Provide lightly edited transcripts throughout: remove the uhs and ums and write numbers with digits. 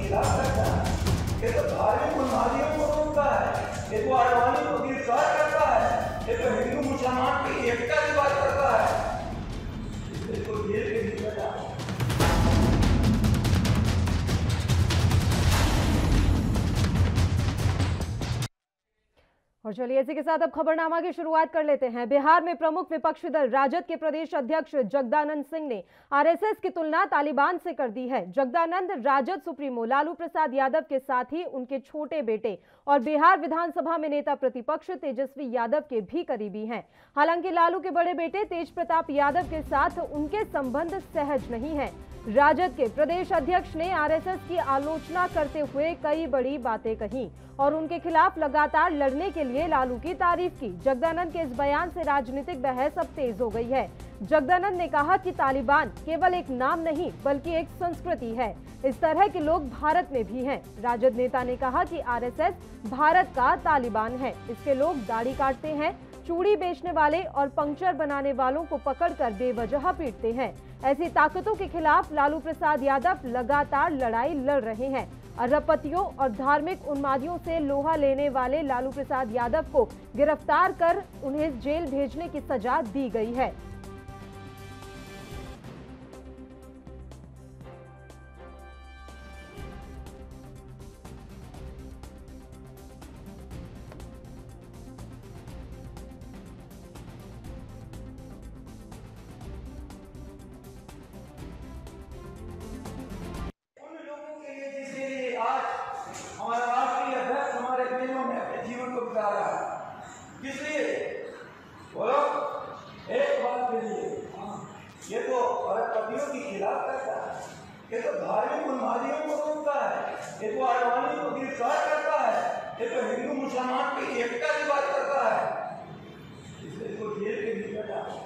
खिलाफ करता है, ये तो धार्मिक उन्मादियों को रोकता है, ये तो आडवाणी को गिरफ्तार करता है, ये तो हिंदू मुसलमान की एकता की बात करता है। इसको जेल के भीतर डालो। और चलिए इसी के साथ अब खबरनामा की शुरुआत कर लेते हैं। बिहार में प्रमुख विपक्षी दल राजद के प्रदेश अध्यक्ष जगदानंद सिंह ने आरएसएस की तुलना तालिबान से कर दी है। जगदानंद राजद सुप्रीमो लालू प्रसाद यादव के साथ ही उनके छोटे बेटे और बिहार विधानसभा में नेता प्रतिपक्ष तेजस्वी यादव के भी करीबी हैं। हालांकि लालू के बड़े बेटे तेज प्रताप यादव के साथ उनके संबंध सहज नहीं है। राजद के प्रदेश अध्यक्ष ने आरएसएस की आलोचना करते हुए कई बड़ी बातें कही और उनके खिलाफ लगातार लड़ने के लिए लालू की तारीफ की। जगदानंद के इस बयान से राजनीतिक बहस अब तेज हो गई है। जगदानंद ने कहा कि तालिबान केवल एक नाम नहीं बल्कि एक संस्कृति है। इस तरह के लोग भारत में भी हैं। राजद नेता ने कहा कि आरएसएस भारत का तालिबान है। इसके लोग दाढ़ी काटते हैं, चूड़ी बेचने वाले और पंक्चर बनाने वालों को पकड़कर बेवजह पीटते हैं। ऐसी ताकतों के खिलाफ लालू प्रसाद यादव लगातार लड़ाई लड़ रहे हैं। अरबपतियों और धार्मिक उन्मादियों से लोहा लेने वाले लालू प्रसाद यादव को गिरफ्तार कर उन्हें जेल भेजने की सजा दी गई है। हमारा राष्ट्रीय अध्यक्ष हमारे जेलों में अपने जीवन को बिता रहा है, किस लिए? बोलो एक बात के लिए। ये तो अरबपतियों की खिलाफ करता है, ये तो धार्मिक उन्मादियों को रोकता है, ये तो आडवाणी को गिरफ्तार करता है, ये तो हिंदू मुसलमान की एकता की बात करता है। इसलिए इसको जेल के भीतर डालो।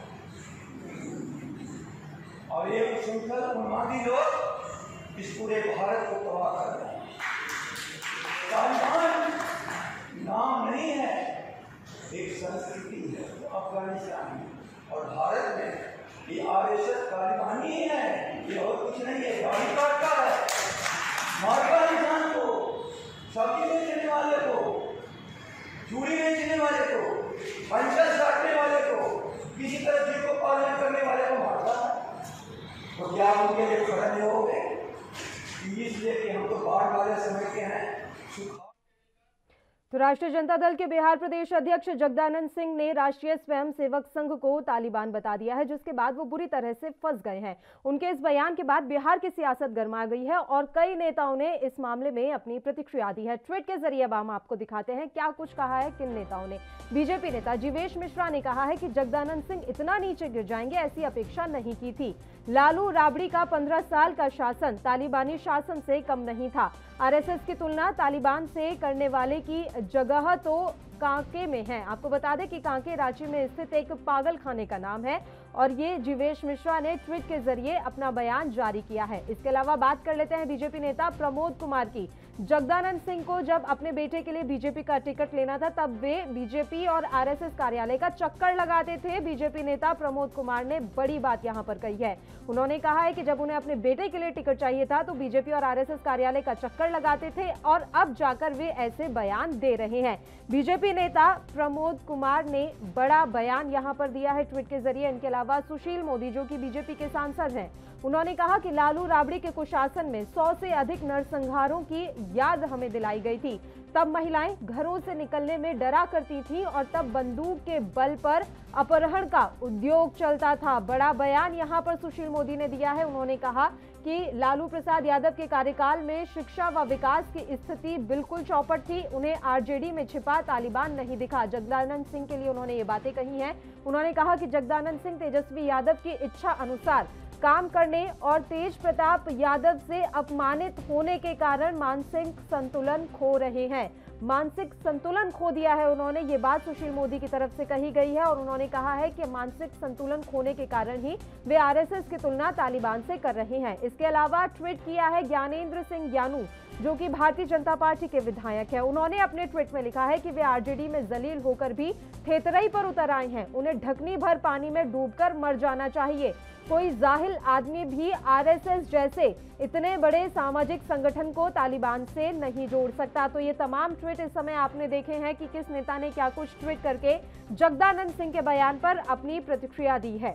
और ये उच्छृंखल उन्मादी लोग इस पूरे भारत को तबाह कर रहे हैं। तालिबान नाम नहीं है, एक संस्कृति है, अफगानिस्तान में और भारत में ये आरएसएस तालिबान ही है, ये और कुछ नहीं है। दाढ़ी काटता है, मारता है इंसान को, सब्जी बेचने वाले को, चूड़ी बेचने वाले को, पंचर काटने वाले को, किसी तरह जीव को पालन करने वाले को मारता है। तो क्या उनके लिए खड़े हो गए? इसलिए कि हम तो बाढ़ वाले समय के हैं। तो राष्ट्रीय जनता दल के बिहार प्रदेश अध्यक्ष जगदानंद सिंह ने राष्ट्रीय स्वयंसेवक संघ को तालिबान बता दिया है, जिसके बाद वो बुरी तरह से फंस गए हैं। उनके इस बयान के बाद बिहार की सियासत गर्मा गई है और कई नेताओं ने इस मामले में अपनी प्रतिक्रिया दी है। ट्वीट के जरिए अब हम आपको दिखाते हैं क्या कुछ कहा है किन नेताओं ने। बीजेपी नेता जीवेश मिश्रा ने कहा है कि जगदानंद सिंह इतना नीचे गिर जाएंगे ऐसी अपेक्षा नहीं की थी। लालू राबड़ी का 15 साल का शासन तालिबानी शासन से कम नहीं था। आरएसएस की तुलना तालिबान से करने वाले की जगह तो कांके में है। आपको बता दें कि कांके रांची में स्थित एक पागल खाने का नाम है और ये जीवेश मिश्रा ने ट्वीट के जरिए अपना बयान जारी किया है। इसके अलावा बात कर लेते हैं बीजेपी नेता प्रमोद कुमार की। जगदानंद सिंह को जब अपने बेटे के लिए बीजेपी का टिकट लेना था तब वे बीजेपी और आरएसएस कार्यालय का चक्कर लगाते थे। बीजेपी नेता प्रमोद कुमार ने बड़ी बात यहां पर कही है। उन्होंने कहा है कि जब उन्हें अपने बेटे के लिए टिकट चाहिए था तो बीजेपी और आरएसएस कार्यालय का चक्कर लगाते थे और अब जाकर वे ऐसे बयान दे रहे हैं। बीजेपी नेता प्रमोद कुमार ने बड़ा बयान यहां पर दिया है ट्वीट के जरिए। इनके अलावा सुशील मोदी जो कि बीजेपी के सांसद हैं, उन्होंने कहा कि लालू राबड़ी के कुशासन में 100 से अधिक नरसंहारों की याद हमें दिलाई गई थी। तब महिलाएं घरों से निकलने में डरा करती थी और तब बंदूक के बल पर अपहरण का उद्योग चलता था। बड़ा बयान यहां पर सुशील मोदी ने दिया है। उन्होंने कहा कि लालू प्रसाद यादव के कार्यकाल में शिक्षा व विकास की स्थिति बिल्कुल चौपट थी। उन्हें आरजेडी में छिपा तालिबान नहीं दिखा। जगदानंद सिंह के लिए उन्होंने ये बातें कही हैं। उन्होंने कहा कि जगदानंद सिंह तेजस्वी यादव की इच्छा अनुसार काम करने और तेज प्रताप यादव से अपमानित होने के कारण मानसिक संतुलन खो रहे हैं। मानसिक संतुलन खो दिया है उन्होंने, ये बात सुशील मोदी की तरफ से कही गई है और उन्होंने कहा है कि मानसिक संतुलन खोने के कारण ही वे आरएसएस की तुलना तालिबान से कर रहे हैं। इसके अलावा ट्वीट किया है ज्ञानेंद्र सिंह ज्ञानू जो कि भारतीय जनता पार्टी के विधायक है। उन्होंने अपने ट्वीट में लिखा है कि वे आरजेडी में जलील होकर भी थेतरई पर उतर आए हैं। उन्हें ढकनी भर पानी में डूबकर मर जाना चाहिए। कोई जाहिल आदमी भी आरएसएस जैसे इतने बड़े सामाजिक संगठन को तालिबान से नहीं जोड़ सकता। तो ये तमाम ट्वीट इस समय आपने देखे हैं कि किस नेता ने क्या कुछ ट्वीट करके जगदानंद सिंह के बयान पर अपनी प्रतिक्रिया दी है।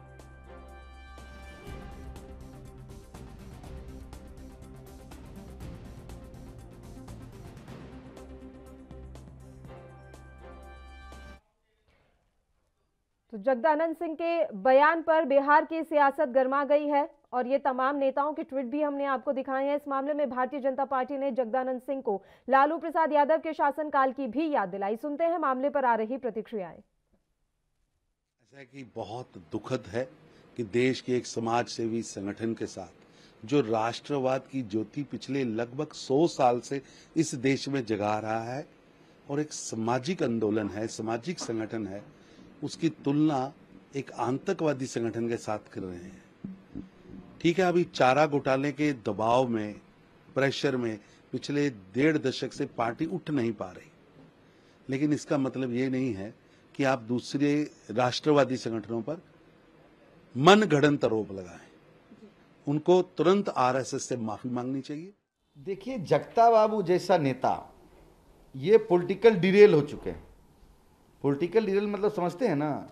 तो जगदानंद सिंह के बयान पर बिहार की सियासत गर्मा गई है और ये तमाम नेताओं के ट्वीट भी हमने आपको दिखाए हैं। इस मामले में भारतीय जनता पार्टी ने जगदानंद सिंह को लालू प्रसाद यादव के शासनकाल की भी याद दिलाई। सुनते हैं मामले पर आ रही प्रतिक्रियाएं। ऐसा कि बहुत दुखद है कि देश के एक समाज सेवी संगठन के साथ जो राष्ट्रवाद की ज्योति पिछले लगभग 100 साल से इस देश में जगा रहा है और एक सामाजिक आंदोलन है, सामाजिक संगठन है, उसकी तुलना एक आतंकवादी संगठन के साथ कर रहे हैं। ठीक है, अभी चारा घोटाले के दबाव में, प्रेशर में पिछले 1.5 दशक से पार्टी उठ नहीं पा रही, लेकिन इसका मतलब ये नहीं है कि आप दूसरे राष्ट्रवादी संगठनों पर मनगढ़ंत आरोप लगाएं। उनको तुरंत आरएसएस से माफी मांगनी चाहिए। देखिए, जगता बाबू जैसा नेता ये पॉलिटिकल डिरेल हो चुके हैं। पॉलिटिकल डिरेल मतलब समझते हैं ना,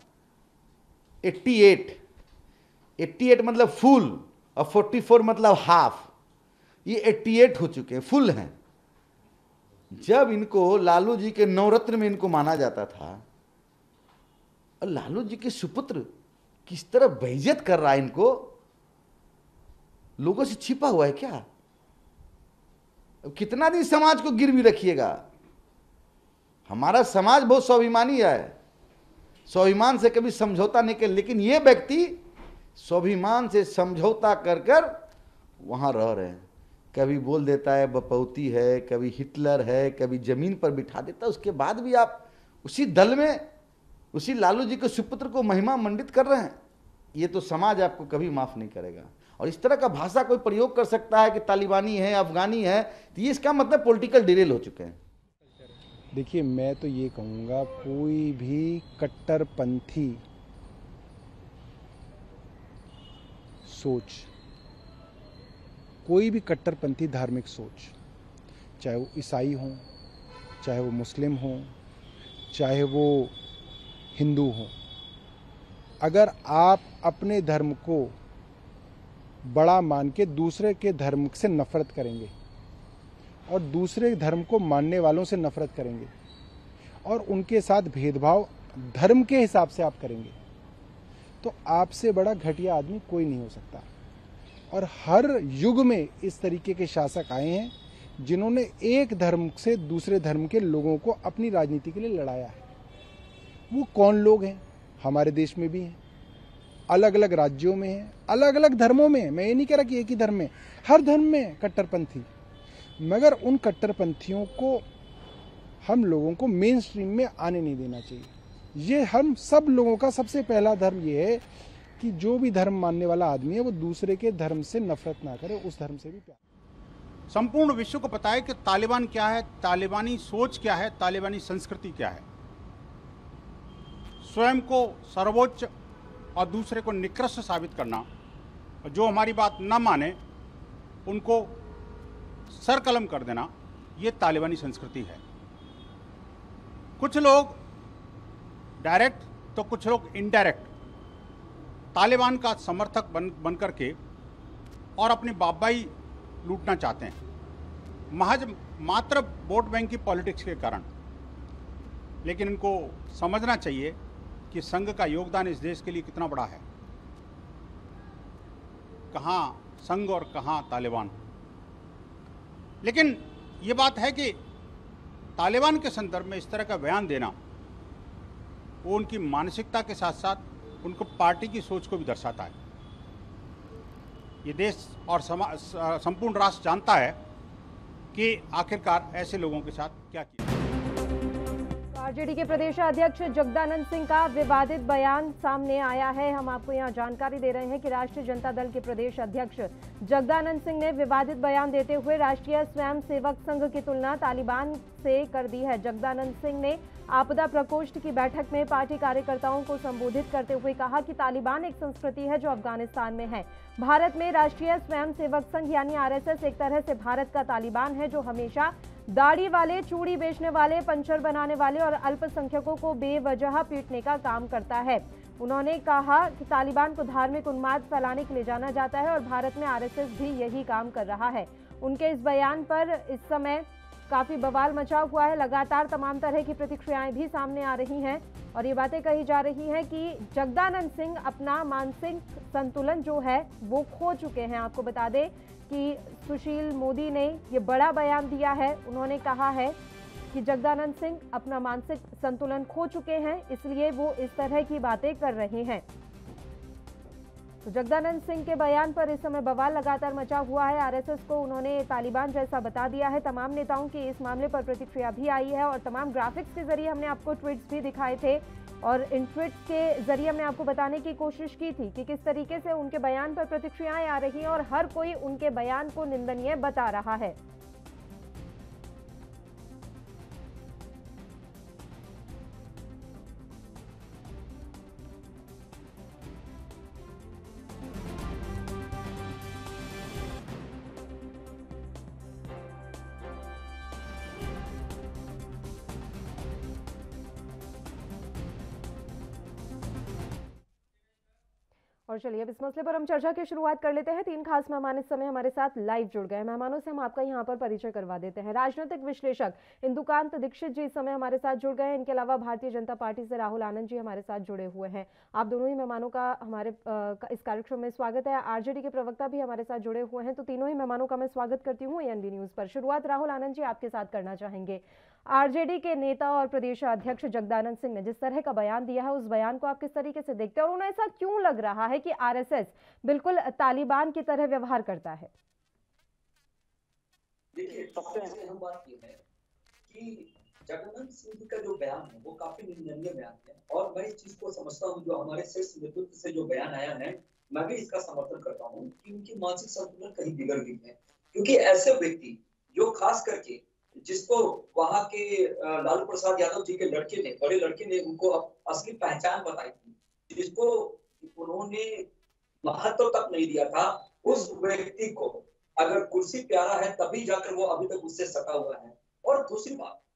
88 मतलब फुल और 44 मतलब हाफ। ये 88 हो चुके हैं, फुल हैं। जब इनको लालू जी के नवरत्न में इनको माना जाता था और लालू जी के सुपुत्र किस तरह बेइज्जत कर रहा है इनको, लोगों से छिपा हुआ है क्या? अब कितना दिन समाज को गिरवी रखिएगा? हमारा समाज बहुत स्वाभिमानी है, स्वाभिमान से कभी समझौता नहीं कर, लेकिन ये व्यक्ति स्वाभिमान से समझौता कर कर वहां रह रहे हैं। कभी बोल देता है बपौती है, कभी हिटलर है, कभी जमीन पर बिठा देता है। उसके बाद भी आप उसी दल में उसी लालू जी के सुपुत्र को महिमा मंडित कर रहे हैं। ये तो समाज आपको कभी माफ नहीं करेगा। और इस तरह का भाषा कोई प्रयोग कर सकता है कि तालिबानी है, अफगानी है, तो ये इसका मतलब पॉलिटिकल डिरेल हो चुके हैं। देखिए, मैं तो ये कहूँगा, कोई भी कट्टरपंथी सोच, कोई भी कट्टरपंथी धार्मिक सोच, चाहे वो ईसाई हों, चाहे वो मुस्लिम हों, चाहे वो हिंदू हों, अगर आप अपने धर्म को बड़ा मान के दूसरे के धर्म से नफरत करेंगे और दूसरे धर्म को मानने वालों से नफरत करेंगे और उनके साथ भेदभाव धर्म के हिसाब से आप करेंगे, तो आपसे बड़ा घटिया आदमी कोई नहीं हो सकता। और हर युग में इस तरीके के शासक आए हैं जिन्होंने एक धर्म से दूसरे धर्म के लोगों को अपनी राजनीति के लिए लड़ाया है। वो कौन लोग हैं? हमारे देश में भी हैं, अलग अलग राज्यों में हैं, अलग अलग धर्मों में। मैं ये नहीं कह रहा कि एक ही धर्म में, हर धर्म में कट्टरपंथी। मगर उन कट्टरपंथियों को हम लोगों को मेन स्ट्रीम में आने नहीं देना चाहिए। ये हम सब लोगों का सबसे पहला धर्म ये है कि जो भी धर्म मानने वाला आदमी है वो दूसरे के धर्म से नफरत ना करे, उस धर्म से भी प्यार। संपूर्ण विश्व को पता है कि तालिबान क्या है, तालिबानी सोच क्या है, तालिबानी संस्कृति क्या है। स्वयं को सर्वोच्च और दूसरे को निकृष्ट साबित करना, और जो हमारी बात न माने उनको सर कलम कर देना, ये तालिबानी संस्कृति है। कुछ लोग डायरेक्ट तो कुछ लोग इनडायरेक्ट तालिबान का समर्थक बन करके और अपनी बाबाई लूटना चाहते हैं, महज मात्र वोट बैंक की पॉलिटिक्स के कारण। लेकिन इनको समझना चाहिए कि संघ का योगदान इस देश के लिए कितना बड़ा है। कहाँ संघ और कहाँ तालिबान। लेकिन ये बात है कि तालिबान के संदर्भ में इस तरह का बयान देना वो उनकी मानसिकता के साथ साथ उनको पार्टी की सोच को भी दर्शाता है। ये देश और संपूर्ण राष्ट्र जानता है कि आखिरकार ऐसे लोगों के साथ क्या किया। आरजेडी के प्रदेश अध्यक्ष जगदानंद सिंह का विवादित बयान सामने आया है। हम आपको यहां जानकारी दे रहे हैं कि राष्ट्रीय जनता दल के प्रदेश अध्यक्ष जगदानंद सिंह ने विवादित बयान देते हुए राष्ट्रीय स्वयंसेवक संघ की तुलना तालिबान से कर दी है। जगदानंद सिंह ने आपदा प्रकोष्ठ की बैठक में पार्टी कार्यकर्ताओं को संबोधित करते हुए कहा कि तालिबान एक संस्कृति है जो अफगानिस्तान में है। भारत में राष्ट्रीय स्वयंसेवक संघ यानी आरएसएस एक तरह से भारत का तालिबान है, जो हमेशा दाढ़ी वाले, चूड़ी बेचने वाले, पंचर बनाने वाले और अल्पसंख्यकों को बेवजह पीटने का काम करता है। उन्होंने कहा कि तालिबान को धार्मिक उन्माद फैलाने के लिए जाना जाता है और भारत में आरएसएस भी यही काम कर रहा है। उनके इस बयान पर इस समय काफी बवाल मचा हुआ है। लगातार तमाम तरह की प्रतिक्रियाएं भी सामने आ रही हैं और ये बातें कही जा रही हैं कि जगदानंद सिंह अपना मानसिक संतुलन जो है वो खो चुके हैं। आपको बता दें कि सुशील मोदी ने ये बड़ा बयान दिया है। उन्होंने कहा है कि जगदानंद सिंह अपना मानसिक संतुलन खो चुके हैं, इसलिए वो इस तरह की बातें कर रहे हैं। तो जगदानंद सिंह के बयान पर इस समय बवाल लगातार मचा हुआ है। आरएसएस को उन्होंने तालिबान जैसा बता दिया है। तमाम नेताओं की इस मामले पर प्रतिक्रिया भी आई है और तमाम ग्राफिक्स के जरिए हमने आपको ट्वीट्स भी दिखाए थे और इन ट्वीट्स के जरिए हमने आपको बताने की कोशिश की थी कि किस तरीके से उनके बयान पर प्रतिक्रियाएं आ रही हैं और हर कोई उनके बयान को निंदनीय बता रहा है। और चलिए अब इस मसले पर हम चर्चा की शुरुआत कर लेते हैं। 3 खास मेहमान इस समय हमारे साथ लाइव जुड़ गए। मेहमानों से हम आपका यहां पर परिचय करवा देते हैं। राजनीतिक विश्लेषक इंदुकांत दीक्षित जी इस समय हमारे साथ जुड़ गए हैं। इनके अलावा भारतीय जनता पार्टी से राहुल आनंद जी हमारे साथ जुड़े हुए हैं। आप दोनों ही मेहमानों का हमारे इस कार्यक्रम में स्वागत है। आरजेडी के प्रवक्ता भी हमारे साथ जुड़े हुए हैं। तो तीनों ही मेहमानों का मैं स्वागत करती हूँ एएनबी न्यूज पर। शुरुआत राहुल आनंद जी आपके साथ करना चाहेंगे। आरजेडी के नेता और प्रदेश अध्यक्ष जगदानंद सिंह ने जिस तरह का बयान दिया है, उस बयान को आप किस तरीके से देखते हैं और उन्हें ऐसा क्यों लग रहा है कि आरएसएस बिल्कुल तालिबान की तरह व्यवहार करता है? देखिए, सबसे अहम बात यह है कि जगदानंद सिंह का जो बयान है वो काफी निंदनीय बयान है और मैं इस चीज को समझता हूँ, जो हमारे शीर्ष नेतृत्व से जो बयान आया है मैं भी इसका समर्थन करता हूँ कि उनकी मानसिक संतुलन कहीं बिगड़ गई है। क्योंकि ऐसे व्यक्ति जो खास करके जिसको वहां के लालू प्रसाद यादव जी के लड़के ने, बड़े लड़के ने उनको असली पहचान बताई थी, जिसको उन्होंने महत्व तक नहीं दिया था, उस व्यक्ति को अगर कुर्सी प्यारा है तभी जाकर वो अभी तक उससे सटा हुआ है। और दूसरी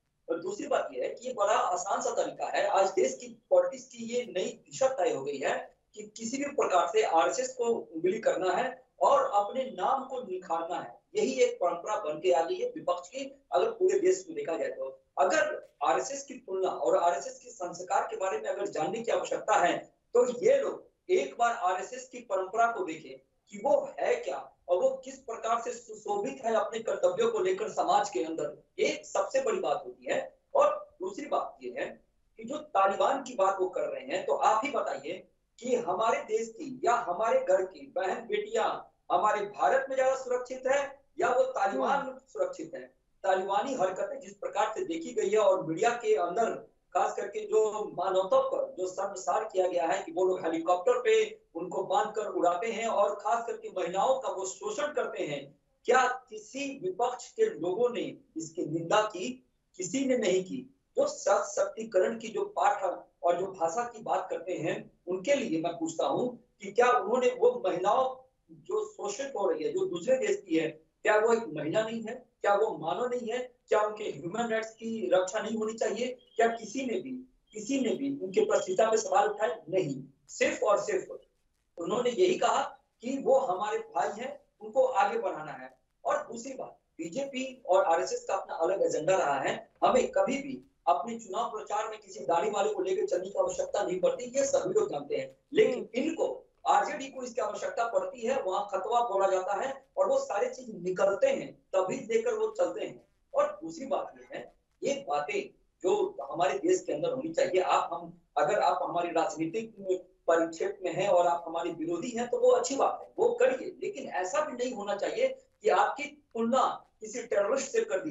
बात यह है कि ये बड़ा आसान सा तरीका है। आज देश की पॉलिटिक्स की ये नई दिशा तय हो गई है कि किसी भी प्रकार से आरएसएस को उंगली करना है और अपने नाम को निखारना है। यही एक परंपरा बन के आ गई है विपक्ष की, अगर पूरे देश में देखा जाए तो। अगर आरएसएस की तुलना और आरएसएस के संस्कार के बारे में अगर जानने की आवश्यकता है तो ये लोग एक बार आरएसएस की परंपरा को देखें कि वो है क्या और वो किस प्रकार से सुशोभित है अपने कर्तव्यों को लेकर समाज के अंदर। एक सबसे बड़ी बात होती है। और दूसरी बात ये है कि जो तालिबान की बात वो कर रहे हैं, तो आप ही बताइए कि हमारे देश की या हमारे घर की बहन बेटियां हमारे भारत में ज्यादा सुरक्षित है या वो तालिबान में सुरक्षित है? तालिबानी हरकतें जिस प्रकार से देखी गई है और मीडिया के अंदर खास करके जो मानवता पर जो शर्मसार किया गया है कि वो लोग हेलीकॉप्टर पे उनको बांधकर उड़ाते हैं और खास करके महिलाओं का वो शोषण करते हैं, क्या किसी विपक्ष के लोगों ने इसकी निंदा की? किसी ने नहीं की। जो सशक्तिकरण की जो पाठ और जो भाषा की बात करते हैं, उनके लिए मैं पूछता हूँ कि क्या उन्होंने वो महिलाओं जो शोषित हो रही है, जो दूसरे देश की है, क्या वो एक महिला नहीं है? क्या वो मानव नहीं है? क्या उनके ह्यूमन राइट्स की रक्षा नहीं होनी चाहिए? क्या किसी ने भी उनके प्रतिष्ठा पे सवाल उठाए? नहीं। सिर्फ और सिर्फ उन्होंने यही कहा कि वो हमारे भाई हैं, उनको आगे बढ़ाना है। और दूसरी बात, बीजेपी और आरएसएस का अपना अलग एजेंडा रहा है। हमें कभी भी अपने चुनाव प्रचार में किसी दाढ़ी वाले को लेकर चलने की आवश्यकता नहीं पड़ती, ये सभी लोग जानते हैं। लेकिन इनको आरजेडी को इसकी आवश्यकता पड़ती है। वहां खतवा बोला जाता है और वो सारी चीज निकलते हैं, तभी देकर वो चलते हैं। और दूसरी बात ये है, ये बातें जो हमारे देश के अंदर होनी चाहिए, अगर आप हमारी राजनीतिक परिक्षेप में हैं और आप हमारे विरोधी हैं तो वो अच्छी बात है, वो करिए। लेकिन ऐसा भी नहीं होना चाहिए कि आपकी तुलना किसी टेररिस्ट से कर दी जाए।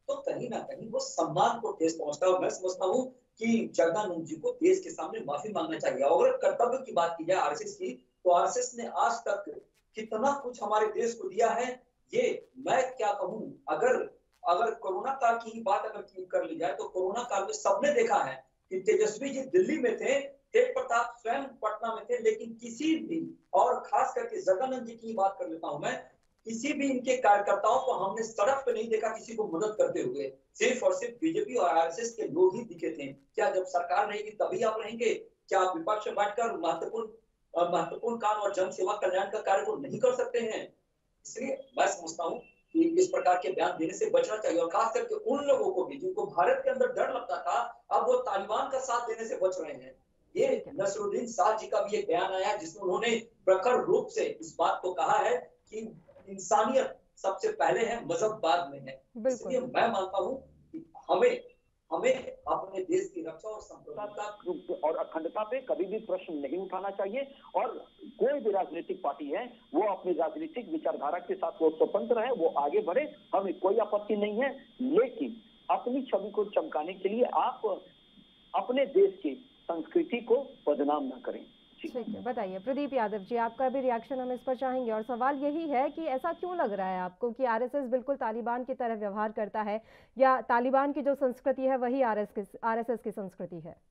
तो कहीं ना कहीं वो सम्मान को ठेस पहुंचता है। और मैं समझता हूँ कि जगदानंद जी को देश के सामने माफी मांगना चाहिए। और कर्तव्य की बात की जाए आरएसएस की, तो आरएसएस ने आज तक कितना कुछ हमारे देश को दिया है, ये मैं क्या कहूँ। अगर कोरोना काल की ही बात अगर कर ली जाए, तो कोरोना काल में सबने देखा है कि तेजस्वी जी दिल्ली में थे, तेज प्रताप स्वयं पटना में थे, लेकिन किसी भी, और खास करके जगदानंद जी की बात कर लेता हूं मैं, किसी भी इनके कार्यकर्ताओं को हमने सड़क पे नहीं देखा किसी को मदद करते हुए। सिर्फ और सिर्फ बीजेपी और आरएसएस के लोग ही दिखे थे। क्या जब सरकार रहेगी तभी आप रहेंगे? क्या आप विपक्ष में बैठकर महत्वपूर्ण काम और जन सेवा कल्याण का कार्य को नहीं कर सकते हैं? इसलिए मैं समझता हूँ कि इस प्रकार के बयान देने से बचना चाहिए। और खास करके उन लोगों को भी जिनको भारत के अंदर डर लगता था, अब वो तालिबान का साथ देने से बच रहे हैं। ये नसरुद्दीन शाह जी का भी एक बयान आया जिसमें उन्होंने प्रखर रूप से इस बात को कहा है कि इंसानियत सबसे पहले है, मजहब बाद में है। इसलिए मैं मानता हूँ कि हमें अपने देश की रक्षा और संप्रभुता और अखंडता पे कभी भी प्रश्न नहीं उठाना चाहिए। और कोई भी राजनीतिक पार्टी है वो अपनी राजनीतिक विचारधारा के साथ वो स्वतंत्र है, वो आगे बढ़े, हमें कोई आपत्ति नहीं है। लेकिन अपनी छवि को चमकाने के लिए आप अपने देश की संस्कृति को बदनाम न करें। ठीक है, बताइए प्रदीप यादव जी, आपका भी रिएक्शन हम इस पर चाहेंगे। और सवाल यही है कि ऐसा क्यों लग रहा है आपको कि आरएसएस बिल्कुल तालिबान की तरह व्यवहार करता है, या तालिबान की जो संस्कृति है वही आरएसएस की संस्कृति है?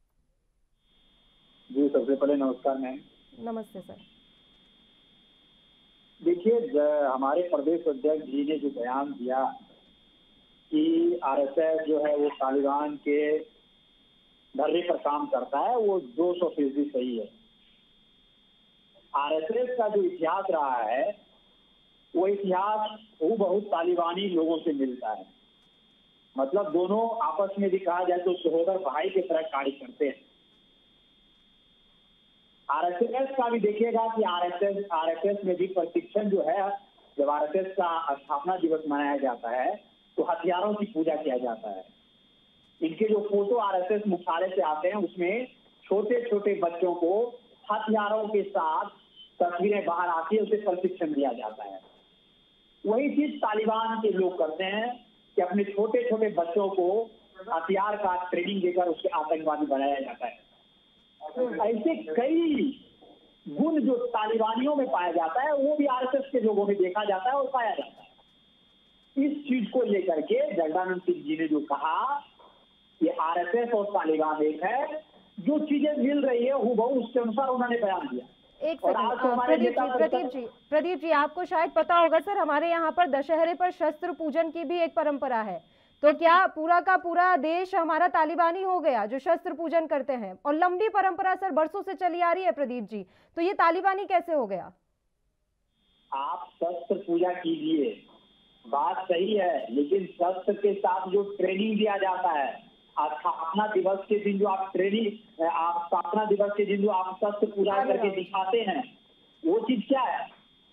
जी, सबसे पहले नमस्कार मैम। नमस्ते सर। देखिए, हमारे प्रदेश अध्यक्ष जी ने जो बयान दिया कि आरएसएस जो है वो तालिबान के धर्रे पर काम करता है, वो 200% सही है। आरएसएस का जो इतिहास रहा है वो इतिहास वो बहुत तालिबानी लोगों से मिलता है। मतलब दोनों आपस में भी कहा जाए तो सहोदर भाई की तरह कार्य करते हैं। आरएसएस का भी देखिएगा कि आरएसएस में भी प्रशिक्षण जो है, जब आरएसएस का स्थापना दिवस मनाया जाता है तो हथियारों की पूजा किया जाता है। इनके जो फोटो आरएसएस मुख्यालय से आते हैं उसमें छोटे छोटे बच्चों को हथियारों के साथ तस्वीरें बाहर आती है, उसे प्रशिक्षण दिया जाता है। वही चीज तालिबान के लोग करते हैं कि अपने छोटे छोटे बच्चों को हथियार का ट्रेनिंग देकर उसके आतंकवादी बनाया जाता है। ऐसे कई गुण जो तालिबानियों में पाया जाता है वो भी आरएसएस के लोगों में देखा जाता है और पाया जाता है। इस चीज को लेकर के जगदानंद सिंह जी ने जो कहा कि आरएसएस और तालिबान एक है, जो चीजें मिल रही है हूबहू उसके अनुसार उन्होंने बयान दिया। एक सेकंड प्रदीप जी, आपको शायद पता होगा सर, हमारे यहाँ पर दशहरे पर शस्त्र पूजन की भी एक परंपरा है। तो क्या पूरा का पूरा देश हमारा तालिबानी हो गया जो शस्त्र पूजन करते हैं? और लंबी परंपरा सर बरसों से चली आ रही है प्रदीप जी, तो ये तालिबानी कैसे हो गया? आप शस्त्र पूजा कीजिए, बात सही है, लेकिन शस्त्र के साथ जो ट्रेनिंग दिया जाता है, स्थापना दिवस के दिन जो आप स्थापना दिवस के दिन जो आप शस्त्र पूजा करके दिखाते हैं, वो चीज क्या है?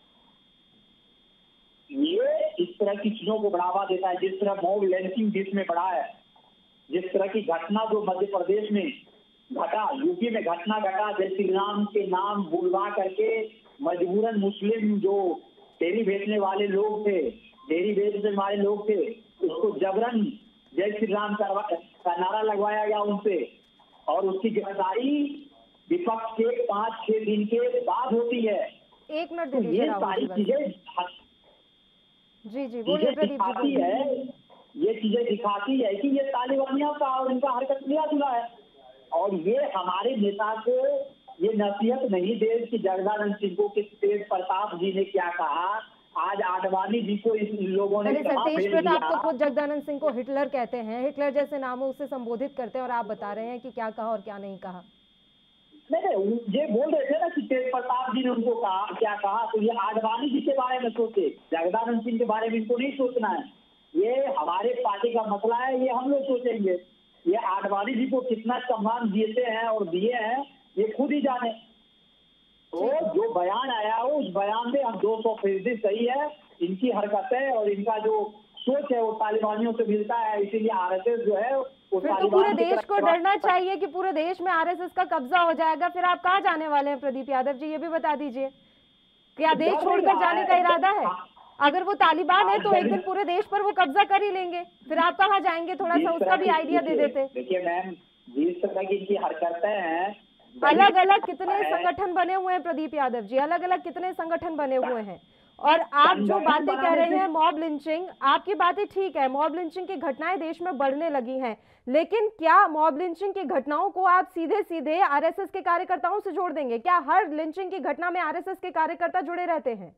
ये इस तरह की चीजों को बढ़ावा देता है। जिस तरह मॉब लिंचिंग देश में बढ़ा है, जिस तरह की घटना जो मध्य प्रदेश में घटा, यूपी में घटना घटा, जय श्री राम के नाम बुलवा करके मजबूरन मुस्लिम जो डेयरी बेचने वाले लोग थे, डेयरी बेचने वाले लोग थे, उसको जबरन जय श्री राम का नारा लगवाया गया उनसे, और उसकी गिरफ्तारी विपक्ष के 5-6 दिन के बाद होती है। एक मिनट तो ये सारी चीजें जी बोलिए प्रदीप जी। ये चीजें दिखाती है कि ये तालिबानियों का और इनका हरकत मिला जुला है। और ये हमारे नेता को ये नसीहत नहीं दे कि जगदानंद सिंह को कि तेज प्रताप जी ने क्या कहा, आज आडवाणी जी को इस लोगों ने तेज प्रताप तो खुद जगदानंद सिंह को हिटलर कहते हैं, हिटलर जैसे नामों से संबोधित करते हैं, और आप बता रहे हैं कि क्या कहा और क्या नहीं कहा। नहीं, ये बोल रहे थे ना कि तेज प्रताप जी ने उनको कहा, क्या कहा, तो ये आडवाणी जी के बारे में सोचे, जगदानंद सिंह के बारे में इनको नहीं सोचना है। ये हमारे पार्टी का मसला है, ये हम लोग सोचेंगे। ये आडवाणी जी को कितना सम्मान देते हैं और दिए हैं ये खुद ही जाने। तो जो बयान आया हो उस बयान में हम 200% सही है। इनकी हरकतें और इनका जो सोच है वो तालिबानियों से मिलता है, इसीलिए आरएसएस जो है वो फिर तो पूरे देश को डरना चाहिए कि पूरे देश में आरएसएस का कब्जा हो जाएगा। फिर आप कहाँ जाने वाले हैं प्रदीप यादव जी, ये भी बता दीजिए, क्या देश छोड़कर जाने का इरादा है? अगर वो तालिबान है तो एक दिन पूरे देश पर वो कब्जा कर ही लेंगे, फिर आप कहाँ जाएंगे? थोड़ा सा उसका भी आइडिया दे देते। देखिए मैम, जिस तरह की इनकी हरकतें हैं, अलग अलग कितने संगठन बने हुए हैं प्रदीप यादव जी, अलग अलग कितने संगठन बने हुए हैं। और आप जो बातें कह रहे हैं मॉब लिंचिंग, आपकी बातें ठीक है, मॉब लिंचिंग की घटनाएं देश में बढ़ने लगी हैं, लेकिन क्या मॉब लिंचिंग की घटनाओं को आप सीधे सीधे आरएसएस के कार्यकर्ताओं से जोड़ देंगे? क्या हर लिंचिंग की घटना में आरएसएस के कार्यकर्ता जुड़े रहते हैं?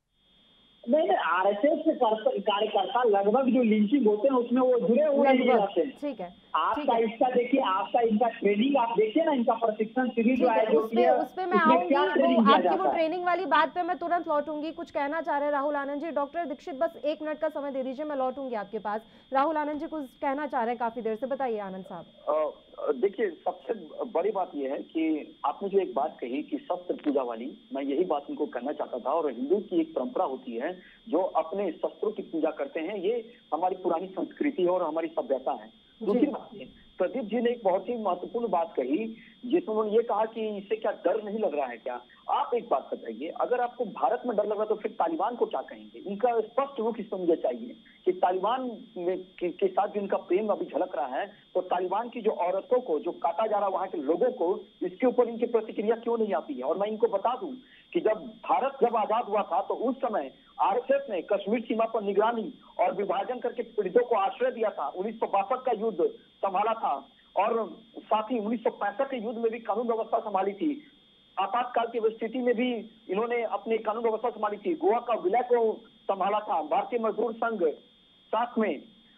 नहीं, आरएसएस के कार्यकर्ता लगभग जो लिंचिंग होते हैं उसमें वो जुड़े हुए नहीं रहते हैं। ठीक है, आपका इसका देखिए, आपका इनका ट्रेनिंग आप देखिए ना, इनका प्रशिक्षण शिविर जो है उस पे मैं आऊंगी, आपकी वो ट्रेनिंग वाली बात पे मैं तुरंत लौटूंगी। कुछ कहना चाह रहे हैं राहुल आनंद जी। डॉक्टर दीक्षित बस 1 मिनट का समय दे दीजिए, मैं लौटूंगी आपके पास। राहुल आनंद जी कुछ कहना चाह रहे हैं काफी देर से, बताइए आनंद साहब। देखिए, सबसे बड़ी बात यह है कि आपने जो एक बात कही कि शस्त्र पूजा वाली, मैं यही बात उनको कहना चाहता था। और हिंदू की एक परंपरा होती है जो अपने शस्त्रों की पूजा करते हैं, ये हमारी पुरानी संस्कृति है और हमारी सभ्यता है। दूसरी बात है, प्रदीप जी ने एक बहुत ही महत्वपूर्ण बात कही जिसमें उन्होंने ये कहा कि इससे क्या डर नहीं लग रहा है क्या? आप एक बात बताइए, अगर आपको भारत में डर लग रहा है तो फिर तालिबान को क्या कहेंगे? इनका स्पष्ट रुख इसमें मुझे चाहिए कि तालिबान के साथ जो इनका प्रेम अभी झलक रहा है, तो तालिबान की जो औरतों को जो काटा जा रहा है, वहां के लोगों को, इसके ऊपर इनकी प्रतिक्रिया क्यों नहीं आती है? और मैं इनको बता दूं कि जब आजाद हुआ था तो उस समय आरएसएस ने कश्मीर सीमा पर निगरानी और विभाजन करके पीड़ितों को आश्रय दिया था। 1962 का युद्ध संभाला था और साथ ही 1965 के युद्ध में भी कानून व्यवस्था संभाली थी। आपातकाल की स्थिति में भी इन्होंने अपनी कानून व्यवस्था संभाली थी। गोवा का विलय को संभाला था। भारतीय मजदूर संघ, साथ में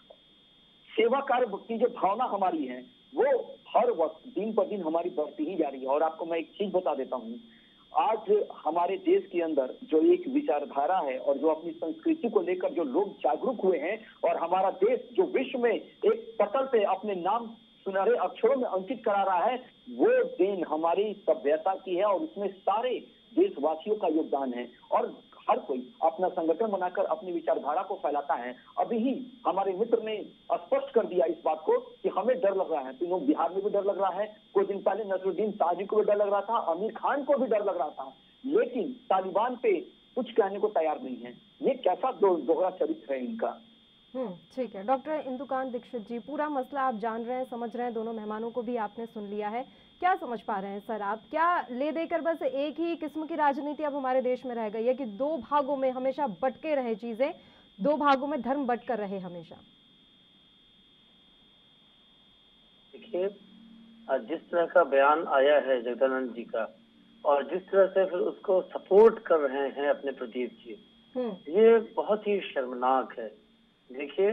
सेवा कार्य की जो भावना हमारी है वो हर वक्त दिन पर दिन हमारी बढ़ती ही जा रही है। और आपको मैं एक चीज बता देता हूँ, आज हमारे देश के अंदर जो एक विचारधारा है और जो अपनी संस्कृति को लेकर जो लोग जागरूक हुए हैं और हमारा देश जो विश्व में एक पटल पे अपने नाम सुनहरे अक्षरों में अंकित करा रहा है, वो देन हमारी सभ्यता की है और उसमें सारे देशवासियों का योगदान है। और हर कोई अपना संगठन बनाकर अपनी विचारधारा को फैलाता है। अभी ही हमारे मित्र ने स्पष्ट कर दिया इस बात को कि हमें डर लग रहा है। तो बिहार में भी डर लग रहा है, कुछ दिन पहले नसरुद्दीन शाह जी को भी डर लग रहा था, आमिर खान को भी डर लग रहा था, लेकिन तालिबान पे कुछ कहने को तैयार नहीं है। ये कैसा दोहरा चरित्र है इनका। ठीक है डॉक्टर इंदुकांत दीक्षित जी, पूरा मसला आप जान रहे हैं, समझ रहे हैं, दोनों मेहमानों को भी आपने सुन लिया है। क्या समझ पा रहे हैं सर आप? क्या ले देकर बस एक ही किस्म की राजनीति अब हमारे देश में रह गई है कि 2 भागों में हमेशा बंटके रहे चीजें, 2 भागों में धर्म बंट कर रहे हमेशा? देखिए, जिस तरह का बयान आया है जगदानंद जी का और जिस तरह से फिर उसको सपोर्ट कर रहे हैं अपने प्रदीप जी, ये बहुत ही शर्मनाक है। देखिए,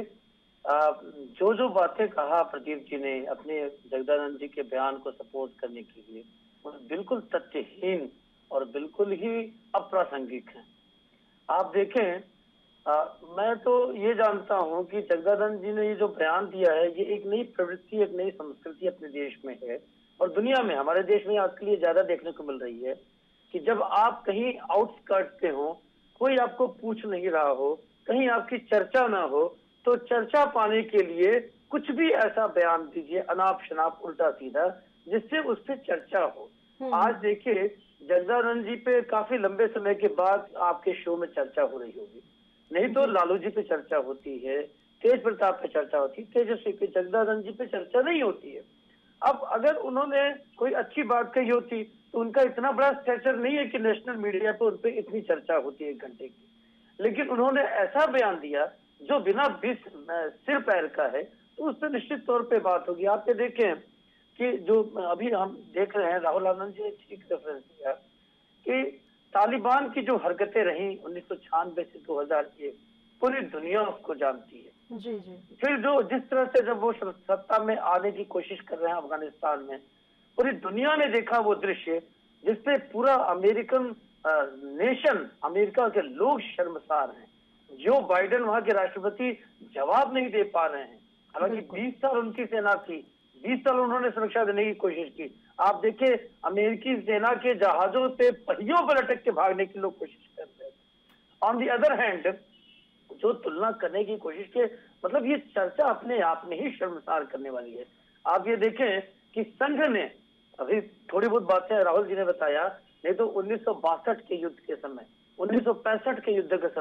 जो बातें कहा प्रदीप जी ने अपने जगदानंद जी के बयान को सपोर्ट करने के लिए, वो बिल्कुल तथ्यहीन और बिल्कुल ही अप्रासंगिक है। आप देखें, मैं तो ये जानता हूं कि जगदानंद जी ने ये जो बयान दिया है, ये एक नई प्रवृत्ति, एक नई संस्कृति अपने देश में है और दुनिया में, हमारे देश में आजकल ये ज्यादा देखने को मिल रही है कि जब आप कहीं आउटस्कर्ट पे हो, कोई आपको पूछ नहीं रहा हो, कहीं आपकी चर्चा ना हो, तो चर्चा पाने के लिए कुछ भी ऐसा बयान दीजिए अनाप शनाप उल्टा सीधा, जिससे उस पर चर्चा हो। आज देखिए, जगदानंद जी पे काफी लंबे समय के बाद आपके शो में चर्चा हो रही होगी, नहीं तो लालू जी पे चर्चा होती है, तेज प्रताप पे चर्चा होती है, तेजस्वी पे, जगदानंद जी पे चर्चा नहीं होती है। अब अगर उन्होंने कोई अच्छी बात कही होती तो उनका इतना बड़ा स्ट्रेचर नहीं है कि नेशनल मीडिया पे उन पे इतनी चर्चा होती है 1 घंटे की, लेकिन उन्होंने ऐसा बयान दिया जो बिना सिर पैर का है, तो उस पर निश्चित तौर पे बात होगी। आप ये देखें कि जो अभी हम देख रहे हैं, राहुल आनंद जी ने ठीक रेफरेंस दिया कि तालिबान की जो हरकतें रही 1996 से 2001, पूरी दुनिया उसको जानती है। जी जी। फिर जिस तरह से जब वो सत्ता में आने की कोशिश कर रहे हैं अफगानिस्तान में, पूरी दुनिया ने देखा वो दृश्य जिससे पूरा अमेरिकन नेशन, अमेरिका के लोग शर्मसार हैं। जो बाइडेन वहां के राष्ट्रपति जवाब नहीं दे पा रहे हैं, हालांकि 20 साल उनकी सेना थी, 20 साल उन्होंने सुरक्षा देने की कोशिश की। आप देखिए, अमेरिकी सेना के जहाजों पे पहियों पर लटक के भागने की लोग कोशिश कर रहे हैं। ऑन दी अदर हैंड, जो तुलना करने की कोशिश के, मतलब ये चर्चा अपने आप में ही शर्मसार करने वाली है। आप ये देखें कि संघ ने, अभी थोड़ी बहुत बातें राहुल जी ने बताया, नहीं तो 1962 के युद्ध के समय, 1965 के युद्ध के समय